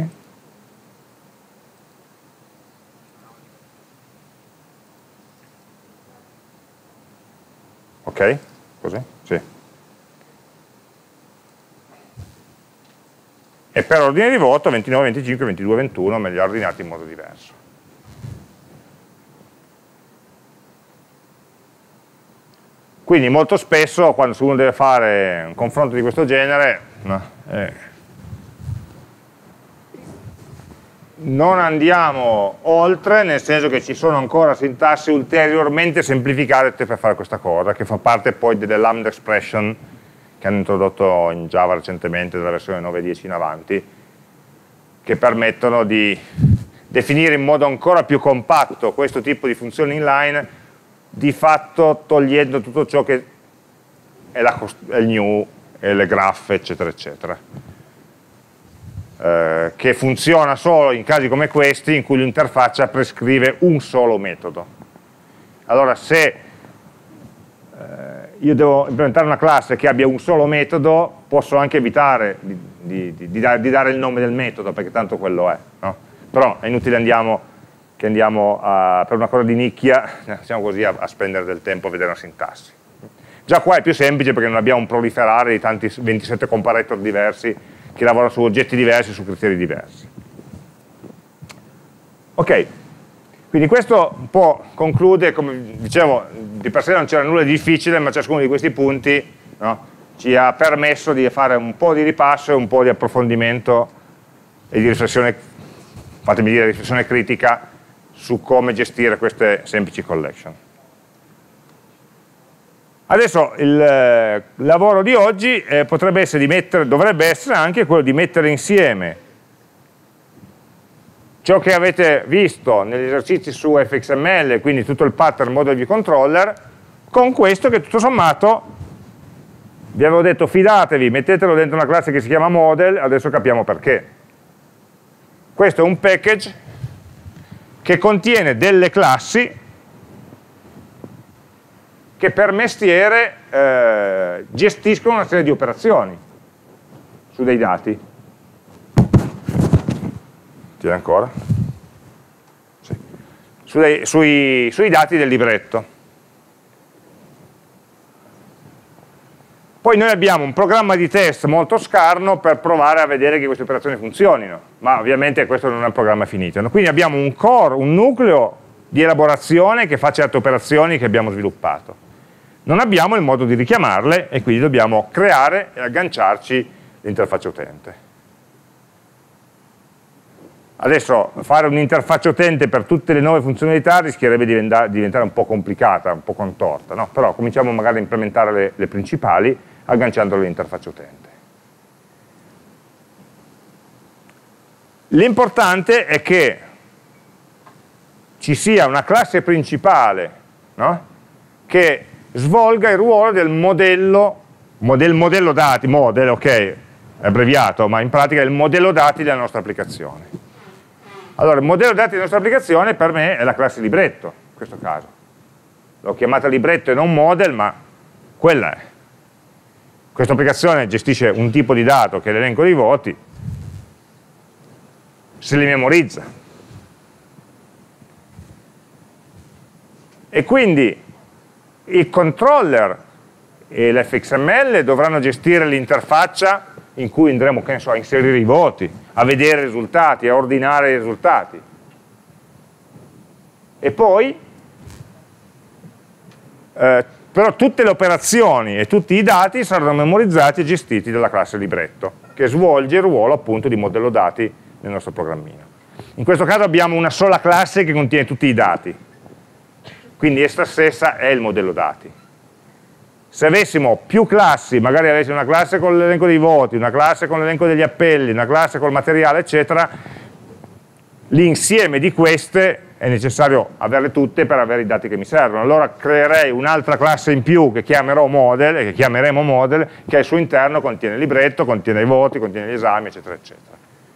Ok? Così? Sì. E per ordine di voto 29, 25, 22, 21 me li ha ordinati in modo diverso. Quindi molto spesso quando uno deve fare un confronto di questo genere, non andiamo oltre, nel senso che ci sono ancora sintassi ulteriormente semplificate per fare questa cosa, che fa parte poi delle lambda expression che hanno introdotto in Java recentemente, dalla versione 9.10 in avanti, che permettono di definire in modo ancora più compatto questo tipo di funzioni inline, di fatto togliendo tutto ciò che è il new, e le graph, eccetera, eccetera. Che funziona solo in casi come questi, in cui l'interfaccia prescrive un solo metodo. Allora, se io devo implementare una classe che abbia un solo metodo, posso anche evitare di dare il nome del metodo, perché tanto quello è. No? Però è inutile che andiamo per una cosa di nicchia, siamo così a spendere del tempo a vedere una sintassi. Già qua è più semplice perché non abbiamo un proliferare di tanti 27 comparator diversi che lavorano su oggetti diversi, su criteri diversi. Ok, quindi questo un po' conclude, come dicevo, di per sé non c'era nulla di difficile, ma ciascuno di questi punti, no, ci ha permesso di fare un po' di ripasso e un po' di approfondimento e di riflessione, fatemi dire, riflessione critica su come gestire queste semplici collection. Adesso il lavoro di oggi dovrebbe essere anche quello di mettere insieme ciò che avete visto negli esercizi su fxml, quindi tutto il pattern model view controller, con questo che tutto sommato, vi avevo detto fidatevi, mettetelo dentro una classe che si chiama model, adesso capiamo perché. Questo è un package che contiene delle classi che per mestiere gestiscono una serie di operazioni su dei dati. Tieni ancora? Sì. Sui dati del libretto. Poi noi abbiamo un programma di test molto scarno per provare a vedere che queste operazioni funzionino, ma ovviamente questo non è un programma finito. Quindi abbiamo un core, un nucleo di elaborazione che fa certe operazioni che abbiamo sviluppato. Non abbiamo il modo di richiamarle e quindi dobbiamo creare e agganciarci l'interfaccia utente. Adesso fare un'interfaccia utente per tutte le nuove funzionalità rischierebbe di diventare un po' complicata, un po' contorta, no? Però cominciamo magari a implementare le principali agganciandole all'interfaccia utente. L'importante è che ci sia una classe principale, no? Che svolga il ruolo del modello dati, model, ok, è abbreviato, ma in pratica è il modello dati della nostra applicazione. Allora, il modello dati della nostra applicazione per me è la classe libretto, in questo caso. L'ho chiamata libretto e non model, ma quella è. Questa applicazione gestisce un tipo di dato che è l'elenco dei voti, se li memorizza. E quindi il controller e l'fxml dovranno gestire l'interfaccia in cui andremo, che ne so, a inserire i voti, a vedere i risultati, a ordinare i risultati. E poi, però tutte le operazioni e tutti i dati saranno memorizzati e gestiti dalla classe libretto, che svolge il ruolo appunto di modello dati nel nostro programmino. In questo caso abbiamo una sola classe che contiene tutti i dati, quindi essa stessa è il modello dati. Se avessimo più classi, magari avessimo una classe con l'elenco dei voti, una classe con l'elenco degli appelli, una classe col materiale, eccetera, l'insieme di queste è necessario averle tutte per avere i dati che mi servono. Allora creerei un'altra classe in più che chiamerò model, e che chiameremo model, che al suo interno contiene il libretto, contiene i voti, contiene gli esami, eccetera, eccetera.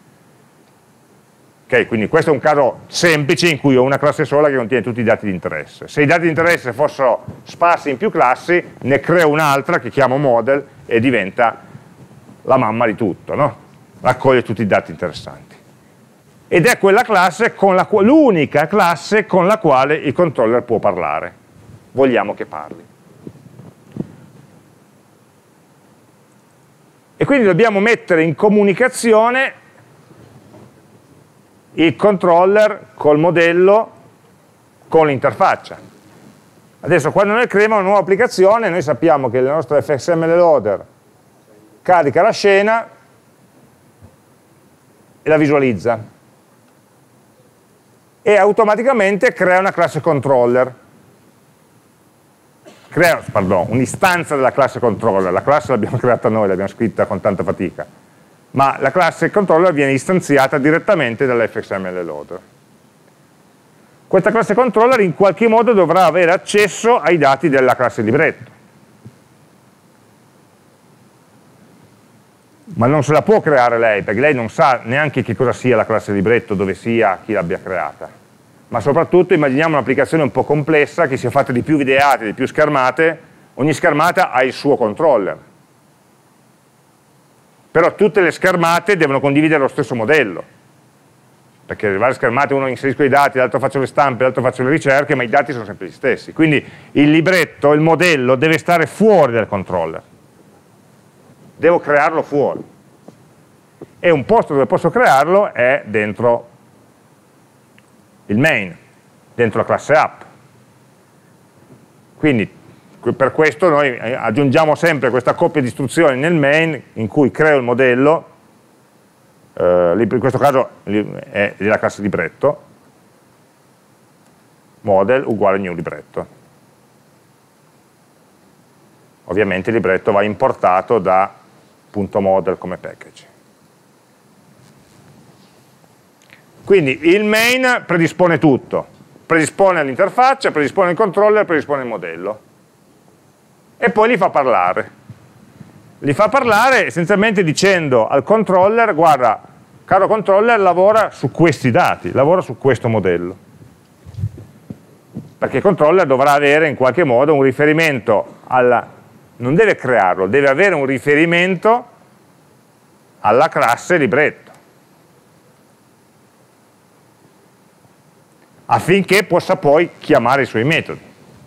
Ok, quindi questo è un caso semplice in cui ho una classe sola che contiene tutti i dati di interesse. Se i dati di interesse fossero sparsi in più classi, ne creo un'altra che chiamo model e diventa la mamma di tutto, no? Raccoglie tutti i dati interessanti. Ed è quella classe, l'unica classe con la quale il controller può parlare. Vogliamo che parli. E quindi dobbiamo mettere in comunicazione il controller col modello, con l'interfaccia. Adesso quando noi creiamo una nuova applicazione, noi sappiamo che il nostro fxml loader carica la scena e la visualizza e automaticamente crea una classe controller, crea, un'istanza della classe controller. La classe l'abbiamo creata noi, l'abbiamo scritta con tanta fatica, ma la classe controller viene istanziata direttamente dall'fxml loader. Questa classe controller in qualche modo dovrà avere accesso ai dati della classe libretto, ma non se la può creare lei, perché lei non sa neanche che cosa sia la classe libretto, dove sia, chi l'abbia creata. Ma soprattutto immaginiamo un'applicazione un po' complessa che sia fatta di più videate, di più schermate, ogni schermata ha il suo controller. Però tutte le schermate devono condividere lo stesso modello, perché le varie schermate uno inserisco i dati, l'altro faccio le stampe, l'altro faccio le ricerche, ma i dati sono sempre gli stessi. Quindi il libretto, il modello, deve stare fuori dal controller. Devo crearlo fuori. E un posto dove posso crearlo è dentro il main, dentro la classe app. Quindi per questo noi aggiungiamo sempre questa coppia di istruzioni nel main in cui creo il modello, in questo caso è della classe libretto, model uguale new libretto. Ovviamente il libretto va importato da .model come package. Quindi il main predispone tutto, predispone l'interfaccia, predispone il controller, predispone il modello. E poi li fa parlare. Li fa parlare essenzialmente dicendo al controller: guarda, caro controller, lavora su questi dati, lavora su questo modello. Perché il controller dovrà avere in qualche modo un riferimento non deve crearlo, deve avere un riferimento alla classe libretto, affinché possa poi chiamare i suoi metodi.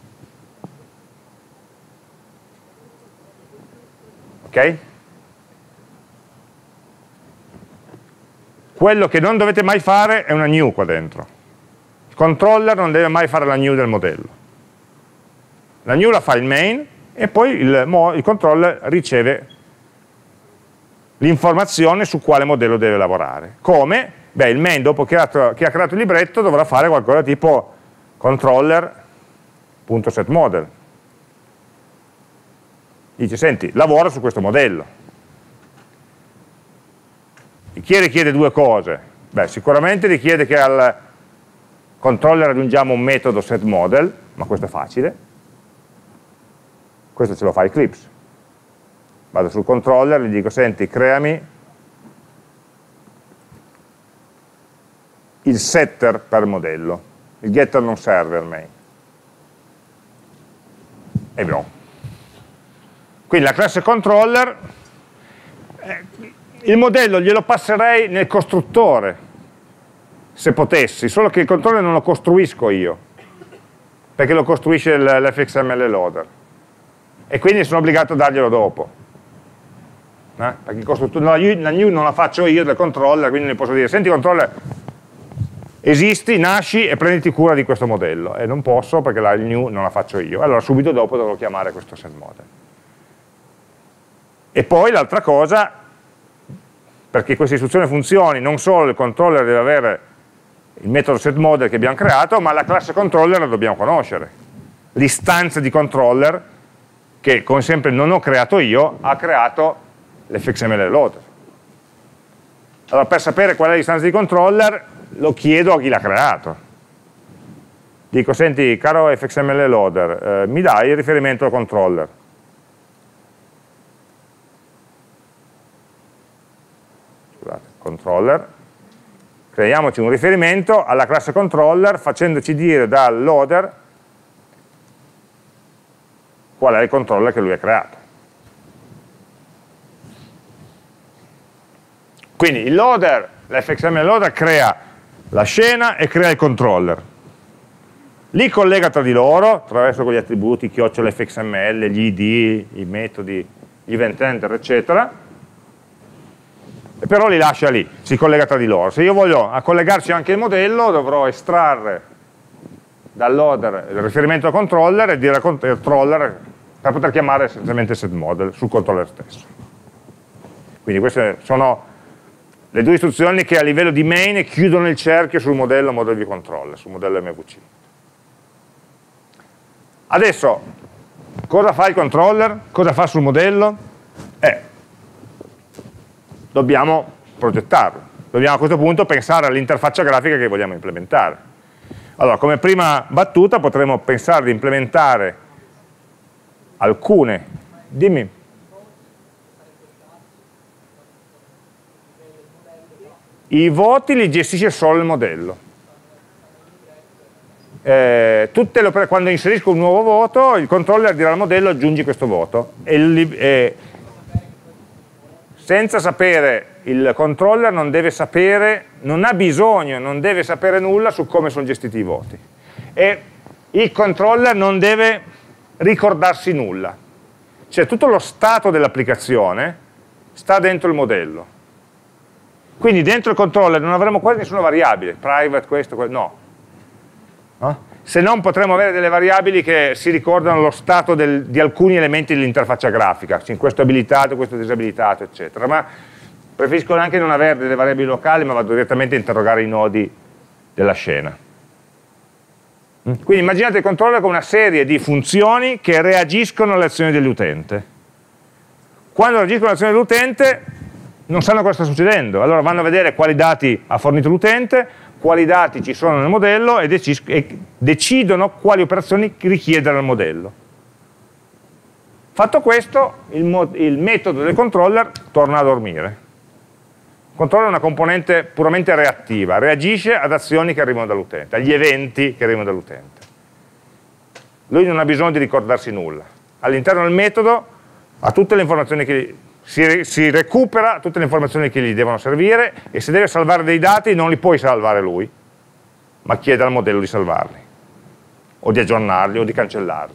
Ok? Quello che non dovete mai fare è una new qua dentro. Il controller non deve mai fare la new del modello. La new la fa il main e poi il controller riceve l'informazione su quale modello deve lavorare. Come? Beh, il main, dopo che ha creato il libretto, dovrà fare qualcosa tipo controller.setModel. Dice: senti, lavora su questo modello. Chi richiede due cose? Beh, sicuramente richiede che al controller aggiungiamo un metodo setModel, ma questo è facile. Questo ce lo fa Eclipse. Vado sul controller e gli dico: senti, creami il setter per modello, il getter non serve al main. E no. Quindi la classe controller, il modello glielo passerei nel costruttore, se potessi, solo che il controller non lo costruisco io, perché lo costruisce l'fxml loader. E quindi sono obbligato a darglielo dopo. Perché il costruttore, la new non la faccio io del controller, quindi ne posso dire, senti controller, esisti, nasci e prenditi cura di questo modello. E non posso perché il new non la faccio io. Allora subito dopo dovrò chiamare questo setModel. E poi l'altra cosa, perché questa istruzione funzioni, non solo il controller deve avere il metodo setModel che abbiamo creato, ma la classe controller la dobbiamo conoscere. L'istanza di controller, che come sempre non ho creato io, ha creato l'fxml loader. Allora per sapere qual è l'istanza di controller lo chiedo a chi l'ha creato. Dico, senti caro fxml loader, mi dai il riferimento al controller? Scusate, controller. Creiamoci un riferimento alla classe controller facendoci dire dal loader qual è il controller che lui ha creato. Quindi il loader, l'fxml loader crea la scena e crea il controller. Li collega tra di loro attraverso quegli attributi @fxml, gli id, i metodi, gli event handler, eccetera, e però li lascia lì, si collega tra di loro. Se io voglio collegarci anche il modello, dovrò estrarre dal loader il riferimento al controller e dire al controller per poter chiamare essenzialmente setModel sul controller stesso. Quindi queste sono le due istruzioni che a livello di main chiudono il cerchio sul modello model view controller, sul modello MVC. Adesso, cosa fa il controller? Cosa fa sul modello? Dobbiamo progettarlo. Dobbiamo a questo punto pensare all'interfaccia grafica che vogliamo implementare. Allora, come prima battuta potremmo pensare di implementare alcune, dimmi. I voti li gestisce solo il modello. Quando inserisco un nuovo voto, il controller dirà al modello aggiungi questo voto. Senza sapere, il controller non deve sapere, non ha bisogno, non deve sapere nulla su come sono gestiti i voti. E il controller non deve ricordarsi nulla. Cioè tutto lo stato dell'applicazione sta dentro il modello. Quindi dentro il controller non avremo quasi nessuna variabile, private, questo, no. Se non potremo avere delle variabili che si ricordano lo stato di alcuni elementi dell'interfaccia grafica, cioè questo abilitato, questo disabilitato, eccetera. Ma preferisco anche non avere delle variabili locali, ma vado direttamente a interrogare i nodi della scena. Quindi immaginate il controller come una serie di funzioni che reagiscono alle azioni dell'utente. Quando reagiscono alle azioni dell'utente non sanno cosa sta succedendo, allora vanno a vedere quali dati ha fornito l'utente, quali dati ci sono nel modello e decidono quali operazioni richiedere al modello. Fatto questo, il metodo del controller torna a dormire. Il controller è una componente puramente reattiva, reagisce ad azioni che arrivano dall'utente, agli eventi che arrivano dall'utente. Lui non ha bisogno di ricordarsi nulla. All'interno del metodo ha tutte le informazioni che si recupera tutte le informazioni che gli devono servire e se deve salvare dei dati non li puoi salvare lui, ma chiede al modello di salvarli, o di aggiornarli, o di cancellarli.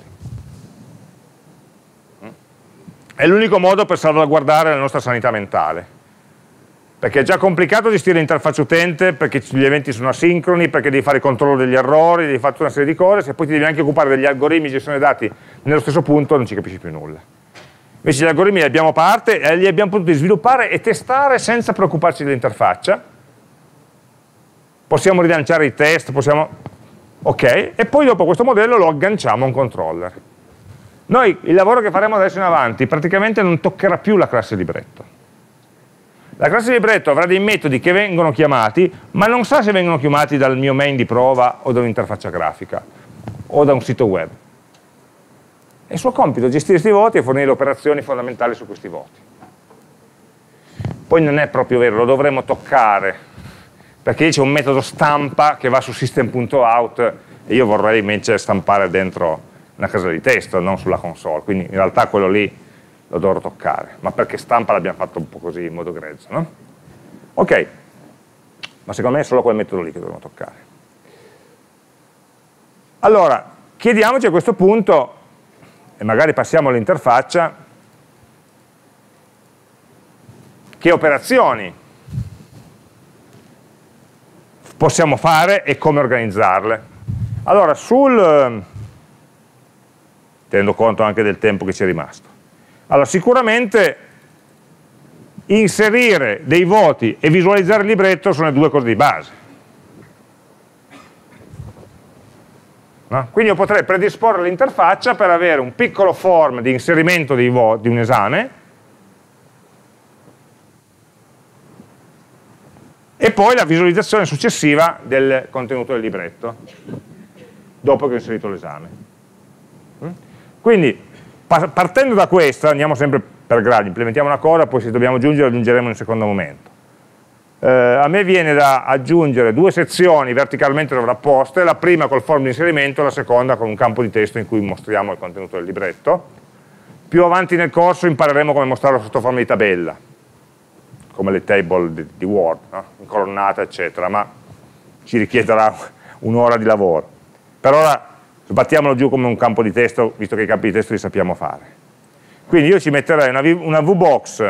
È l'unico modo per salvaguardare la nostra sanità mentale, perché è già complicato gestire l'interfaccia utente, perché gli eventi sono asincroni, perché devi fare il controllo degli errori, devi fare tutta una serie di cose, se poi ti devi anche occupare degli algoritmi di gestione dei dati nello stesso punto non ci capisci più nulla. Invece gli algoritmi li abbiamo a parte e li abbiamo potuti sviluppare e testare senza preoccuparci dell'interfaccia. Possiamo rilanciare i test, ok, e poi dopo questo modello lo agganciamo a un controller. Noi il lavoro che faremo da adesso in avanti praticamente non toccherà più la classe libretto. La classe libretto avrà dei metodi che vengono chiamati, ma non sa se vengono chiamati dal mio main di prova o da un'interfaccia grafica o da un sito web. È il suo compito gestire questi voti e fornire le operazioni fondamentali su questi voti. Poi non è proprio vero, lo dovremo toccare, perché c'è un metodo stampa che va su system.out e io vorrei invece stampare dentro una casella di testo, non sulla console, quindi in realtà quello lì lo dovrò toccare, ma perché stampa l'abbiamo fatto un po' così in modo grezzo, no? Ok, ma secondo me è solo quel metodo lì che dobbiamo toccare. Allora, chiediamoci a questo punto, e magari passiamo all'interfaccia, che operazioni possiamo fare e come organizzarle. Allora, tenendo conto anche del tempo che ci è rimasto. Allora, sicuramente inserire dei voti e visualizzare il libretto sono le due cose di base. No? Quindi io potrei predisporre l'interfaccia per avere un piccolo form di inserimento dei voti di un esame e poi la visualizzazione successiva del contenuto del libretto dopo che ho inserito l'esame. Quindi partendo da questa, andiamo sempre per gradi, implementiamo una cosa, poi se dobbiamo aggiungere aggiungeremo in un secondo momento. A me viene da aggiungere due sezioni verticalmente sovrapposte, la prima col form di inserimento, la seconda con un campo di testo in cui mostriamo il contenuto del libretto. Più avanti nel corso impareremo come mostrarlo sotto forma di tabella, come le table di Word, no? Incolonnata eccetera, ma ci richiederà un'ora di lavoro. Per ora sbattiamolo giù come un campo di testo, visto che i campi di testo li sappiamo fare. Quindi io ci metterei una VBox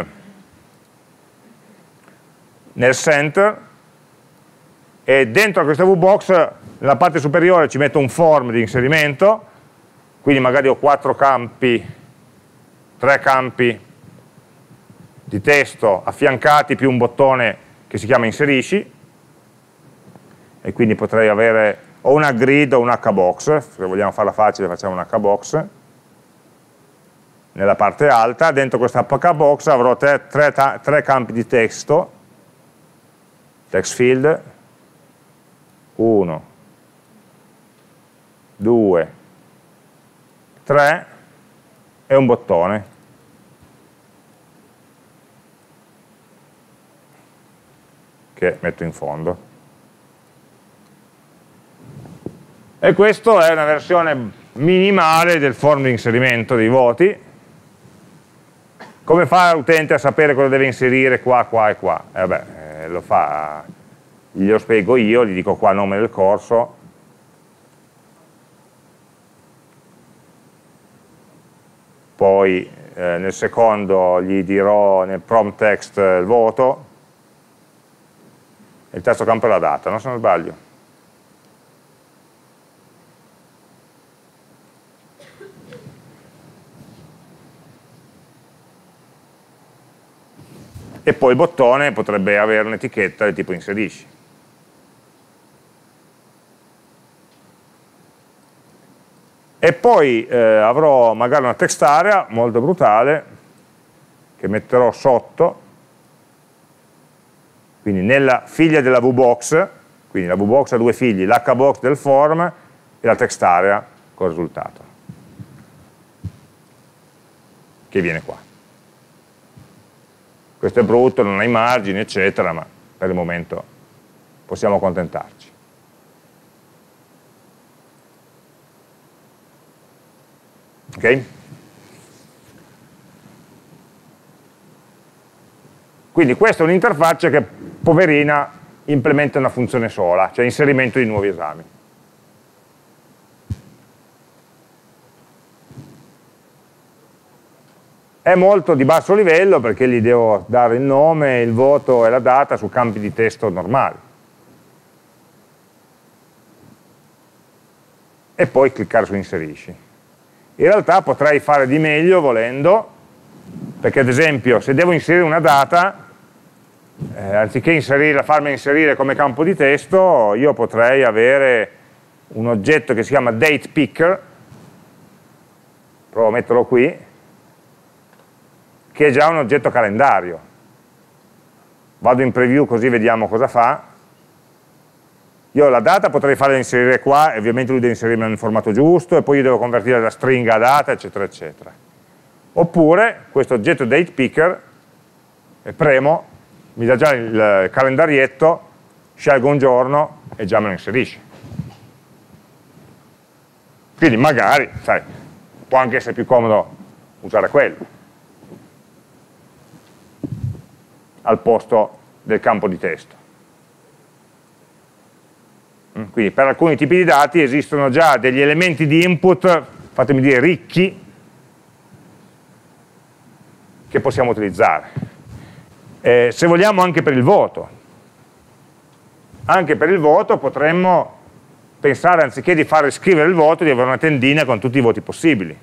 nel center e dentro a questa VBox nella parte superiore ci metto un form di inserimento, quindi magari ho 4 campi, 3 campi di testo affiancati più un bottone che si chiama inserisci, e quindi potrei avere o una grid o un hbox, se vogliamo farla facile facciamo un hbox nella parte alta. Dentro questa hbox avrò tre campi di testo, text field, 1, 2, 3 e un bottone. Che metto in fondo. E questa è una versione minimale del form di inserimento dei voti. Come fa l'utente a sapere cosa deve inserire qua, qua e qua? Lo fa, glielo spiego io, gli dico qua il nome del corso, poi nel secondo gli dirò nel prompt text il voto, e il terzo campo è la data, no? Se non sbaglio. E poi il bottone potrebbe avere un'etichetta del tipo inserisci. E poi avrò magari una text area molto brutale che metterò sotto, quindi nella figlia della VBox, quindi la VBox ha due figli, l'hbox del form e la text area col risultato, che viene qua. Questo è brutto, non ha i margini, eccetera, ma per il momento possiamo accontentarci. Ok? Quindi questa è un'interfaccia che, poverina, implementa una funzione sola, cioè inserimento di nuovi esami. È molto di basso livello perché gli devo dare il nome, il voto e la data su campi di testo normali. E poi cliccare su inserisci. In realtà potrei fare di meglio volendo, perché ad esempio se devo inserire una data, anziché farmi inserire come campo di testo, io potrei avere un oggetto che si chiama datePicker, provo a metterlo qui, che è già un oggetto calendario. Vado in preview così vediamo cosa fa. Io la data potrei farla inserire qua, e ovviamente lui deve inserirla nel formato giusto, e poi io devo convertire da stringa a data, eccetera, eccetera. Oppure, questo oggetto datePicker, e premo, mi dà già il calendarietto scelgo un giorno e già me lo inserisce. Quindi magari, sai, può anche essere più comodo usare quello al posto del campo di testo. Quindi per alcuni tipi di dati esistono già degli elementi di input, fatemi dire, ricchi, che possiamo utilizzare. Se vogliamo anche per il voto. Anche per il voto potremmo pensare, anziché di fare scrivere il voto, di avere una tendina con tutti i voti possibili.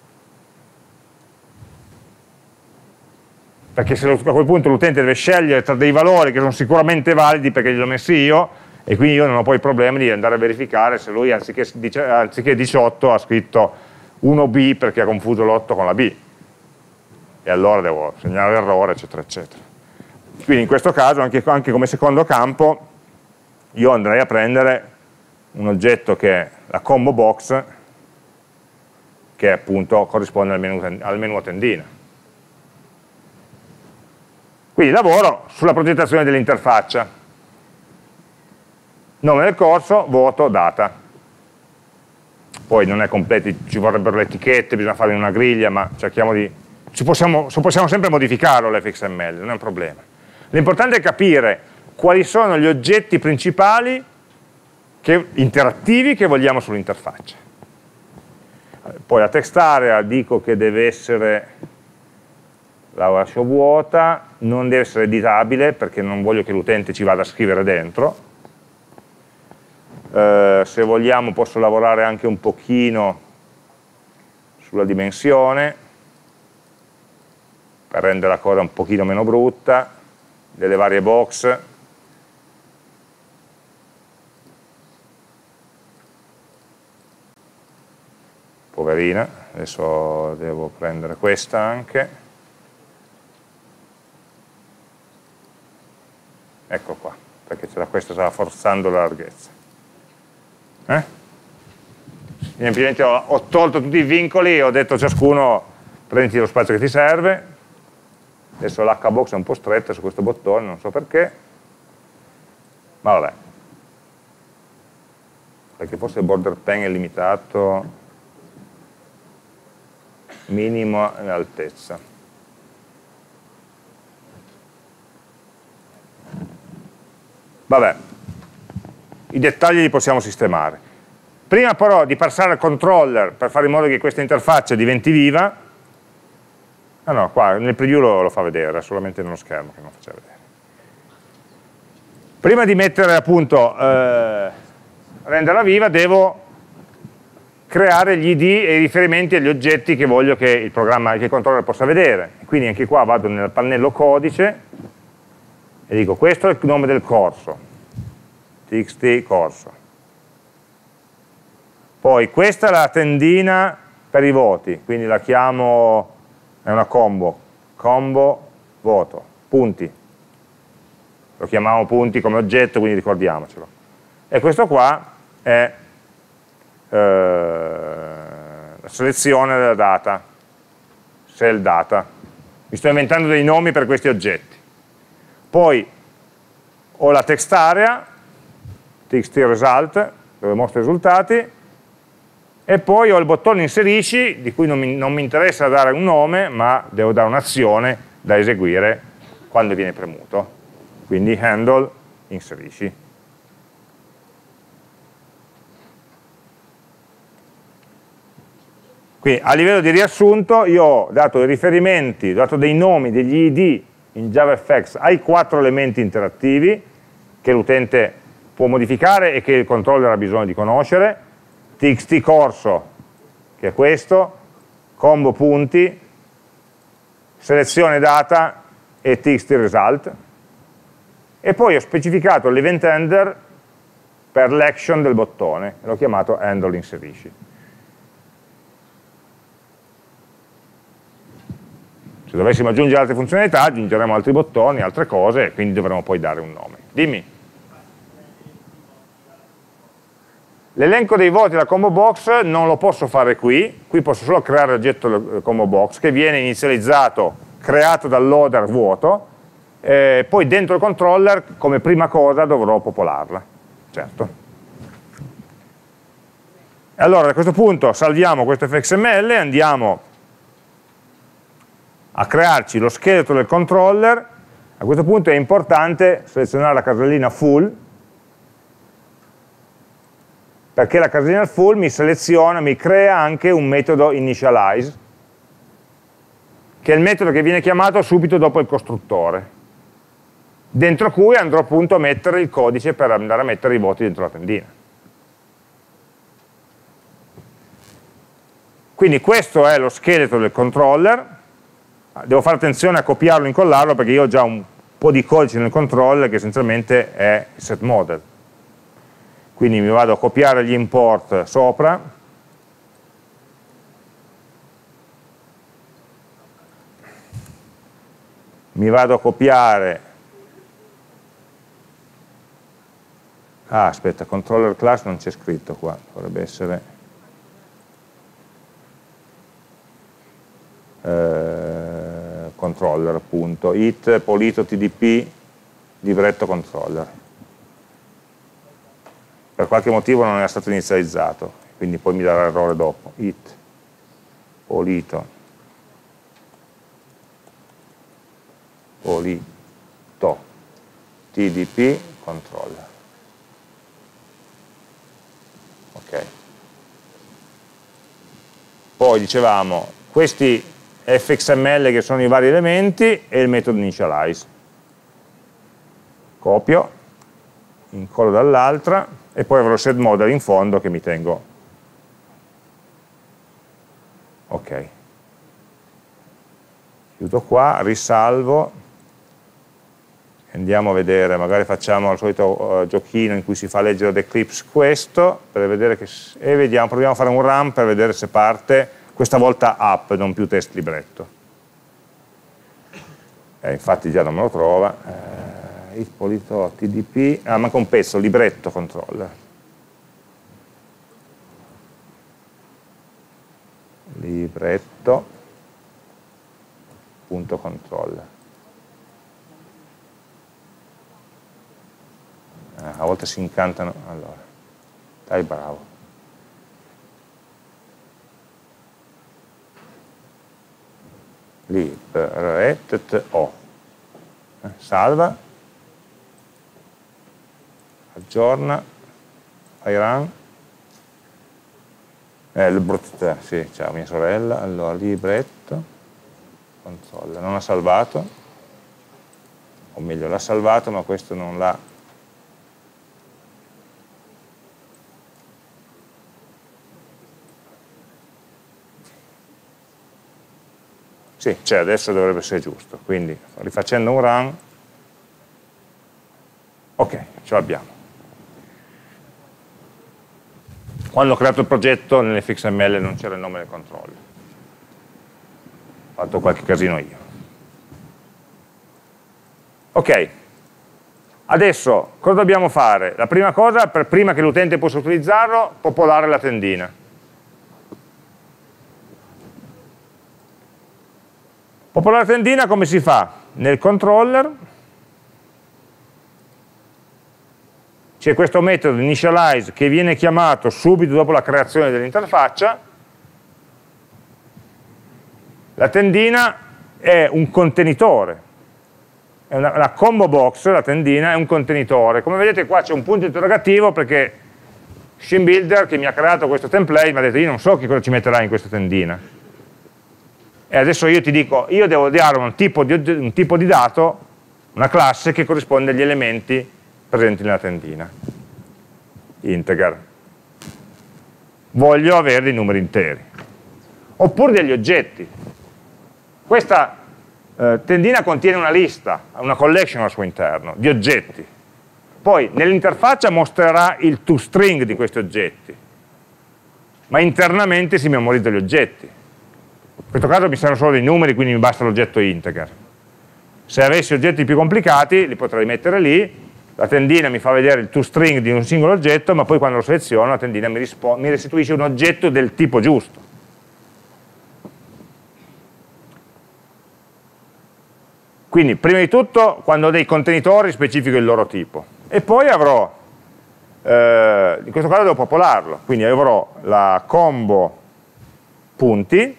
Perché se a quel punto l'utente deve scegliere tra dei valori che sono sicuramente validi perché li ho messi io, e quindi io non ho poi problemi di andare a verificare se lui anziché 18 ha scritto 1B perché ha confuso l'8 con la B. E allora devo segnare l'errore, eccetera, eccetera. Quindi in questo caso, anche come secondo campo, io andrei a prendere un oggetto che è la combo box, che appunto corrisponde al menu a tendina. Quindi lavoro sulla progettazione dell'interfaccia. Nome del corso, voto, data. Poi non è completo, ci vorrebbero le etichette, bisogna farle in una griglia, ma cerchiamo di... possiamo sempre modificarlo l'fxml, non è un problema. L'importante è capire quali sono gli oggetti principali interattivi che vogliamo sull'interfaccia. Poi la text area dico che deve essere, la lascio vuota, non deve essere editabile perché non voglio che l'utente ci vada a scrivere dentro. Se vogliamo posso lavorare anche un pochino sulla dimensione per rendere la cosa un pochino meno brutta, delle varie box. Poverina, adesso devo prendere questa anche. Ecco qua, perché questa stava forzando la larghezza. Semplicemente ho tolto tutti i vincoli e ho detto a ciascuno prenditi lo spazio che ti serve. Adesso l'hbox è un po' stretta su questo bottone, non so perché, ma vabbè, perché forse il border pen è limitato, minimo in altezza. Vabbè, i dettagli li possiamo sistemare. Prima però di passare al controller per fare in modo che questa interfaccia diventi viva, no, qua nel preview lo fa vedere, era solamente nello schermo che non faceva vedere. Prima di mettere appunto, renderla viva, devo creare gli ID e i riferimenti agli oggetti che voglio che il controller possa vedere. Quindi anche qua vado nel pannello codice e dico questo è il nome del corso, txt corso. Poi questa è la tendina per i voti, quindi la chiamo, è una combo voto, punti. Lo chiamiamo punti come oggetto, quindi ricordiamocelo. E questo qua è la selezione della data, cell data. Mi sto inventando dei nomi per questi oggetti. Poi ho la text area, txt result, dove mostro i risultati, e poi ho il bottone inserisci, di cui non mi interessa dare un nome, ma devo dare un'azione da eseguire quando viene premuto. Quindi handle inserisci. Quindi a livello di riassunto io ho dato dei riferimenti, ho dato dei nomi, degli ID in JavaFX ai 4 elementi interattivi che l'utente può modificare e che il controller ha bisogno di conoscere. Txt corso, che è questo, combo punti, selezione data e txt result, e poi ho specificato l'event handler per l'action del bottone, e l'ho chiamato handle inserisci. Se dovessimo aggiungere altre funzionalità, aggiungeremo altri bottoni, altre cose, e quindi dovremo poi dare un nome. Dimmi. L'elenco dei voti della combo box non lo posso fare qui posso solo creare l'oggetto combo box che viene inizializzato, creato dal loader vuoto, poi dentro il controller come prima cosa dovrò popolarla, certo. Allora a questo punto salviamo questo fxml e andiamo a crearci lo scheletro del controller. A questo punto è importante selezionare la casellina full, perché la casellina full mi seleziona, mi crea anche un metodo initialize, che è il metodo che viene chiamato subito dopo il costruttore, dentro cui andrò appunto a mettere il codice per andare a mettere i voti dentro la tendina. Quindi questo è lo scheletro del controller. Devo fare attenzione a copiarlo e incollarlo perché io ho già un po' di codice nel controller che essenzialmente è il set model. Quindi mi vado a copiare gli import sopra, mi vado a copiare, aspetta, controller class non c'è scritto qua, dovrebbe essere controller appunto, it polito tdp libretto controller. Per qualche motivo non era stato inizializzato, quindi poi mi darà errore dopo. It polito tdp controller. Ok. Poi dicevamo questi fxml che sono i vari elementi e il metodo initialize. Copio, incollo dall'altra e poi avrò il set model in fondo che mi tengo. Ok. Chiudo qua, risalvo, andiamo a vedere, magari facciamo il solito giochino in cui si fa leggere ad Eclipse questo, per vedere che, e vediamo, proviamo a fare un run per vedere se parte. Questa volta app, non più test libretto. Infatti già non me lo trova. Il polito tdp, manca un pezzo, libretto controller. Libretto.controller. A volte si incantano. Allora, dai bravo. libretto, salva, aggiorna, fai run, sì, ciao mia sorella, allora libretto, controller, non ha salvato, o meglio l'ha salvato ma questo non l'ha. Sì, cioè adesso dovrebbe essere giusto, quindi rifacendo un run, ok, ce l'abbiamo. Quando ho creato il progetto nell'fxml non c'era il nome del controller, ho fatto qualche casino io. Ok, adesso cosa dobbiamo fare? La prima cosa, prima che l'utente possa utilizzarlo, popolare la tendina. Popolare tendina come si fa? Nel controller c'è questo metodo initialize che viene chiamato subito dopo la creazione dell'interfaccia. La tendina è un contenitore, è una combo box, la tendina è un contenitore. Come vedete qua c'è un punto interrogativo perché Scene Builder che mi ha creato questo template mi ha detto io non so che cosa ci metterai in questa tendina. E adesso io ti dico, io devo dare un tipo di dato, una classe che corrisponde agli elementi presenti nella tendina. Integer. Voglio avere dei numeri interi. Oppure degli oggetti. Questa tendina contiene una lista, una collection al suo interno, di oggetti. Poi nell'interfaccia mostrerà il toString di questi oggetti, ma internamente si memorizza gli oggetti. In questo caso mi servono solo dei numeri, quindi mi basta l'oggetto integer. Se avessi oggetti più complicati, li potrei mettere lì, la tendina mi fa vedere il toString di un singolo oggetto, ma poi quando lo seleziono la tendina mi restituisce un oggetto del tipo giusto. Quindi prima di tutto quando ho dei contenitori specifico il loro tipo e poi avrò, in questo caso devo popolarlo, quindi avrò la combo punti,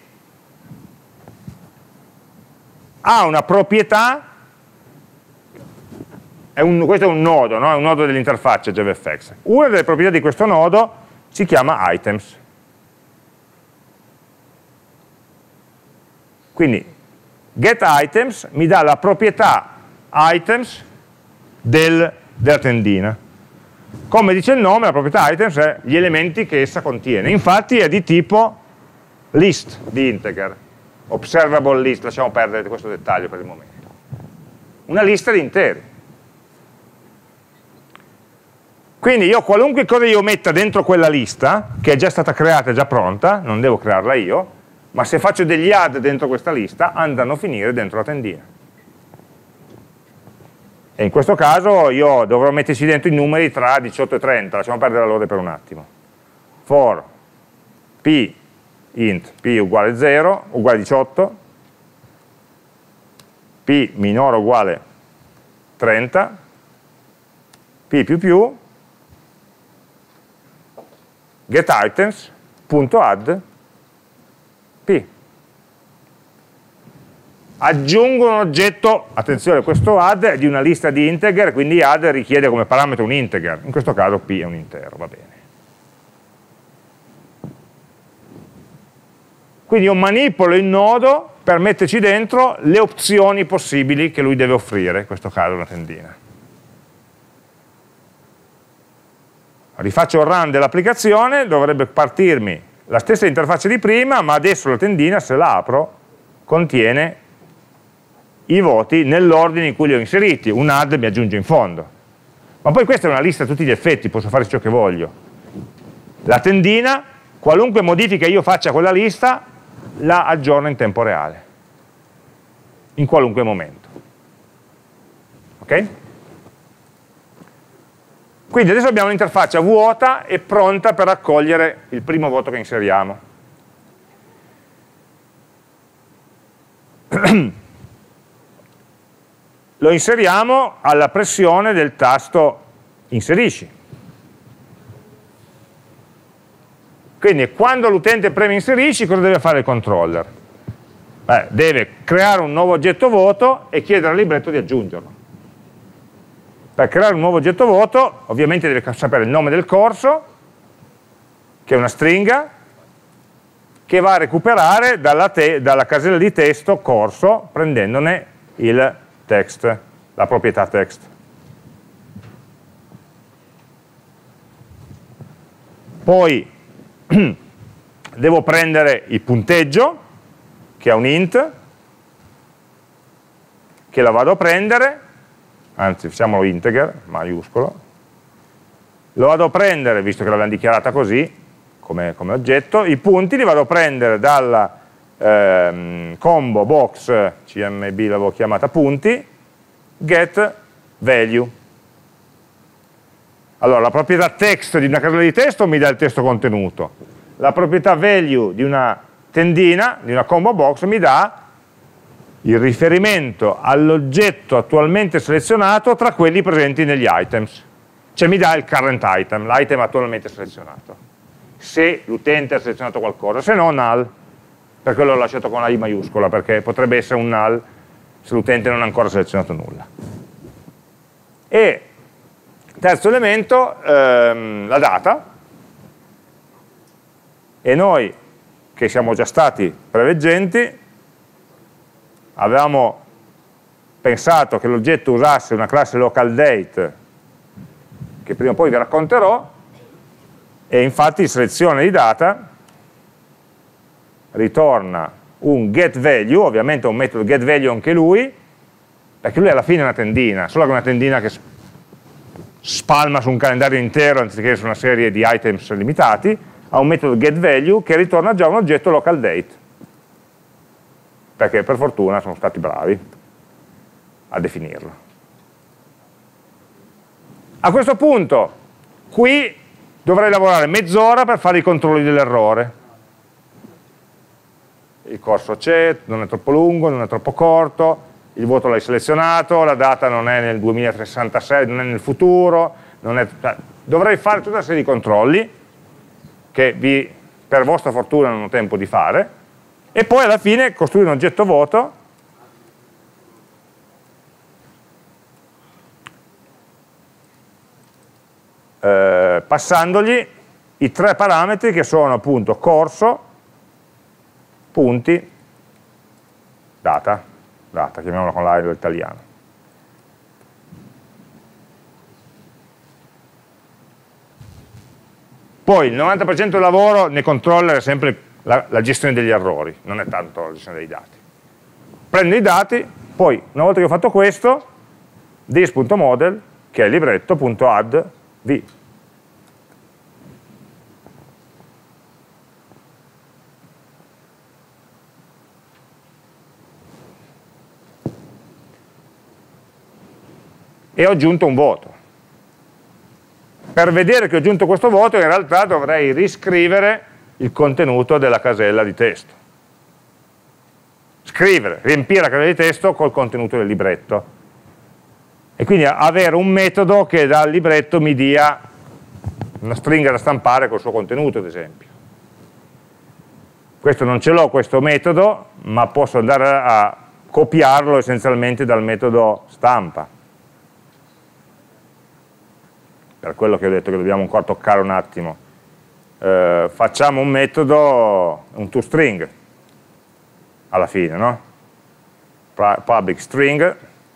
ha una proprietà, questo è un nodo, no? È un nodo dell'interfaccia JavaFX. Una delle proprietà di questo nodo si chiama items. Quindi getItems mi dà la proprietà items della tendina. Come dice il nome, la proprietà items è gli elementi che essa contiene. Infatti è di tipo list di integer, observable list, lasciamo perdere questo dettaglio per il momento. Una lista di interi. Quindi io qualunque cosa io metta dentro quella lista, che è già stata creata, è già pronta, non devo crearla io, ma se faccio degli add dentro questa lista andranno a finire dentro la tendina. E in questo caso io dovrò metterci dentro i numeri tra 18 e 30, lasciamo perdere la lode per un attimo. For p int p uguale 0, uguale 18, p minore o uguale 30, p più, getItems.add p. Aggiungo un oggetto, attenzione, questo add è di una lista di integer, quindi add richiede come parametro un integer, in questo caso p è un intero, va bene. Quindi io manipolo il nodo per metterci dentro le opzioni possibili che lui deve offrire, in questo caso una tendina. Rifaccio il run dell'applicazione, dovrebbe partirmi la stessa interfaccia di prima, ma adesso la tendina, se la apro, contiene i voti nell'ordine in cui li ho inseriti. Un add mi aggiunge in fondo. Ma poi questa è una lista a tutti gli effetti, posso fare ciò che voglio. La tendina, qualunque modifica io faccia a quella lista, la aggiorna in tempo reale, in qualunque momento. Ok? Quindi adesso abbiamo un'interfaccia vuota e pronta per raccogliere il primo voto che inseriamo. Lo inseriamo alla pressione del tasto inserisci. Quindi quando l'utente preme inserisci, cosa deve fare il controller? Deve creare un nuovo oggetto voto e chiedere al libretto di aggiungerlo. Per creare un nuovo oggetto voto, ovviamente deve sapere il nome del corso, che è una stringa, che va a recuperare dalla casella di testo corso, prendendone il text, la proprietà text. Poi devo prendere il punteggio, che è un int, che lo vado a prendere, anzi facciamolo integer, maiuscolo, lo vado a prendere, visto che l'abbiamo dichiarata così, come oggetto, i punti li vado a prendere dalla combo box, cmb l'avevo chiamata punti, get value. Allora, la proprietà text di una casella di testo mi dà il testo contenuto, la proprietà value di una tendina, di una combo box, mi dà il riferimento all'oggetto attualmente selezionato tra quelli presenti negli items. Cioè mi dà il current item, l'item attualmente selezionato. Se l'utente ha selezionato qualcosa, se no null, perché l'ho lasciato con la I maiuscola, perché potrebbe essere un null se l'utente non ha ancora selezionato nulla. E terzo elemento, la data, e noi che siamo già stati preveggenti avevamo pensato che l'oggetto usasse una classe localDate che prima o poi vi racconterò, e infatti in selezione di data ritorna un getValue, ovviamente un metodo getValue anche lui, perché lui alla fine è una tendina, solo che è una tendina che spalma su un calendario intero anziché su una serie di items limitati, ha un metodo getValue che ritorna già un oggetto localDate, perché per fortuna sono stati bravi a definirlo. A questo punto, qui dovrei lavorare mezz'ora per fare i controlli dell'errore. Il corso c'è, non è troppo lungo, non è troppo corto, il voto l'hai selezionato, la data non è nel 2066, non è nel futuro, dovrei fare tutta una serie di controlli che per vostra fortuna non ho tempo di fare, e poi alla fine costruire un oggetto voto passandogli i 3 parametri che sono appunto corso, punti, data, chiamiamola con l'aereo italiano. Poi il 90% del lavoro nei controller è sempre la gestione degli errori, non è tanto la gestione dei dati. Prendo i dati, poi una volta che ho fatto questo, this.model, che è libretto.add v. E ho aggiunto un voto. Per vedere che ho aggiunto questo voto in realtà dovrei riscrivere il contenuto della casella di testo. Riempire la casella di testo col contenuto del libretto. E quindi avere un metodo che dal libretto mi dia una stringa da stampare col suo contenuto, ad esempio. Questo non ce l'ho, questo metodo, ma posso andare a copiarlo essenzialmente dal metodo stampa. Per quello che ho detto che dobbiamo ancora toccare un attimo. Facciamo un metodo, un toString, alla fine, no? Public string,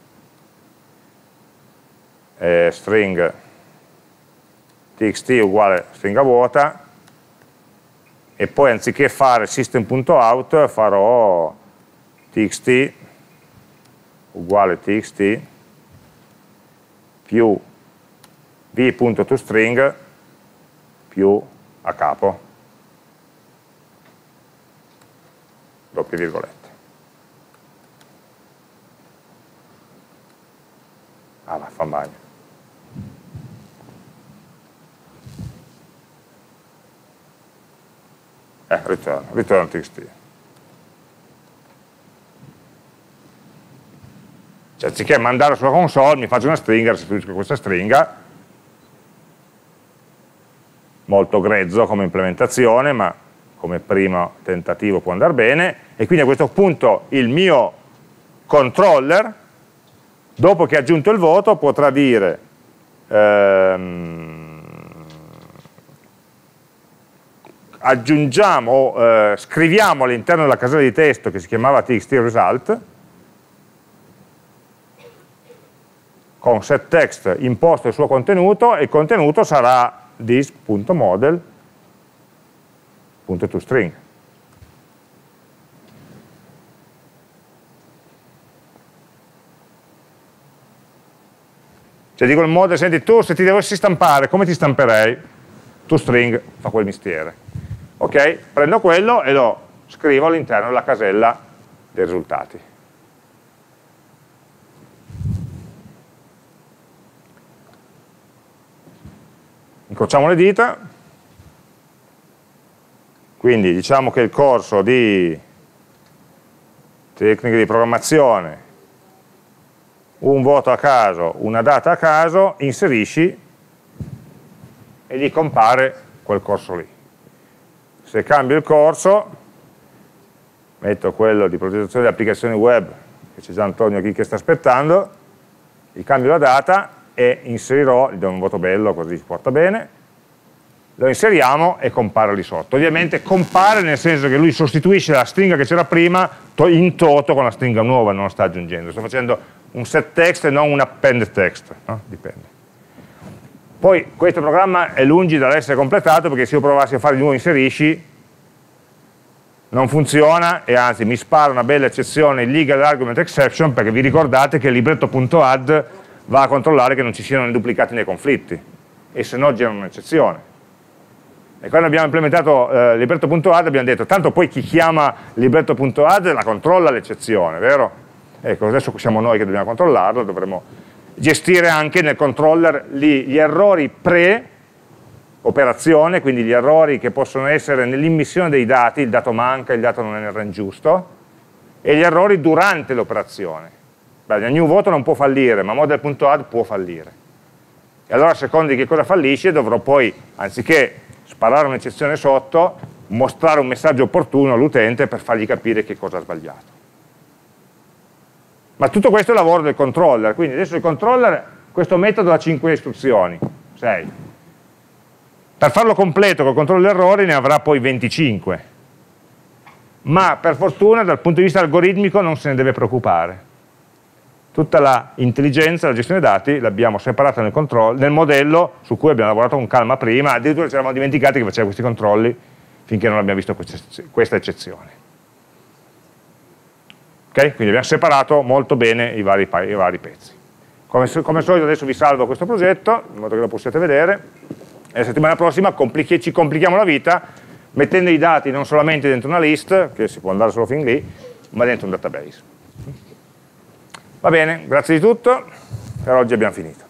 string txt uguale stringa vuota, e poi anziché fare system.out farò txt uguale txt più v.toString più a capo, doppie virgolette. Va, fa bagno. Return txt. Cioè, anziché mandare sulla console, mi faccio una stringa, restituisco questa stringa, molto grezzo come implementazione, ma come primo tentativo può andare bene, e quindi a questo punto il mio controller, dopo che ha aggiunto il voto, potrà dire scriviamo all'interno della casella di testo che si chiamava txt_result, con setText imposto il suo contenuto, e il contenuto sarà this.model.toString. Cioè dico il model, senti tu se ti dovessi stampare, come ti stamperei? ToString fa quel mestiere. Ok? Prendo quello e lo scrivo all'interno della casella dei risultati. Incrociamo le dita, quindi diciamo che il corso di tecniche di programmazione, un voto a caso, una data a caso, inserisci e gli compare quel corso lì. Se cambio il corso, metto quello di progettazione di applicazioni web, che c'è già Antonio qui che sta aspettando, gli cambio la data e inserirò, gli do un voto bello così si porta bene, lo inseriamo e compare lì sotto. Ovviamente compare nel senso che lui sostituisce la stringa che c'era prima in toto con la stringa nuova, non la sta aggiungendo. Sto facendo un setText e non un appendText, no? Dipende. Poi questo programma è lungi dall'essere completato, perché se io provassi a fare di nuovo inserisci non funziona, e anzi mi spara una bella eccezione legal argument exception, perché vi ricordate che il libretto.add va a controllare che non ci siano né duplicati né conflitti, e se no genera un'eccezione. E quando abbiamo implementato libretto.add abbiamo detto tanto poi chi chiama libretto.add la controlla l'eccezione, vero? Ecco, adesso siamo noi che dobbiamo controllarlo, dovremo gestire anche nel controller gli errori pre-operazione, quindi gli errori che possono essere nell'immissione dei dati, il dato manca, il dato non è nel range giusto, e gli errori durante l'operazione. beh, new voto non può fallire, ma model.add può fallire. E allora a seconda di che cosa fallisce dovrò poi, anziché sparare un'eccezione sotto, mostrare un messaggio opportuno all'utente per fargli capire che cosa ha sbagliato. Ma tutto questo è il lavoro del controller, quindi adesso il controller, questo metodo ha 5 istruzioni, 6. Per farlo completo col controllo degli errori ne avrà poi 25. Ma per fortuna dal punto di vista algoritmico non se ne deve preoccupare. Tutta la intelligenza, la gestione dei dati l'abbiamo separata nel modello su cui abbiamo lavorato con calma prima, addirittura ci eravamo dimenticati che faceva questi controlli finché non abbiamo visto questa eccezione. Ok? Quindi abbiamo separato molto bene i vari pezzi. Come al solito adesso vi salvo questo progetto, in modo che lo possiate vedere, e la settimana prossima ci complichiamo la vita mettendo i dati non solamente dentro una list, che si può andare solo fin lì, ma dentro un database. Va bene, grazie di tutto, per oggi abbiamo finito.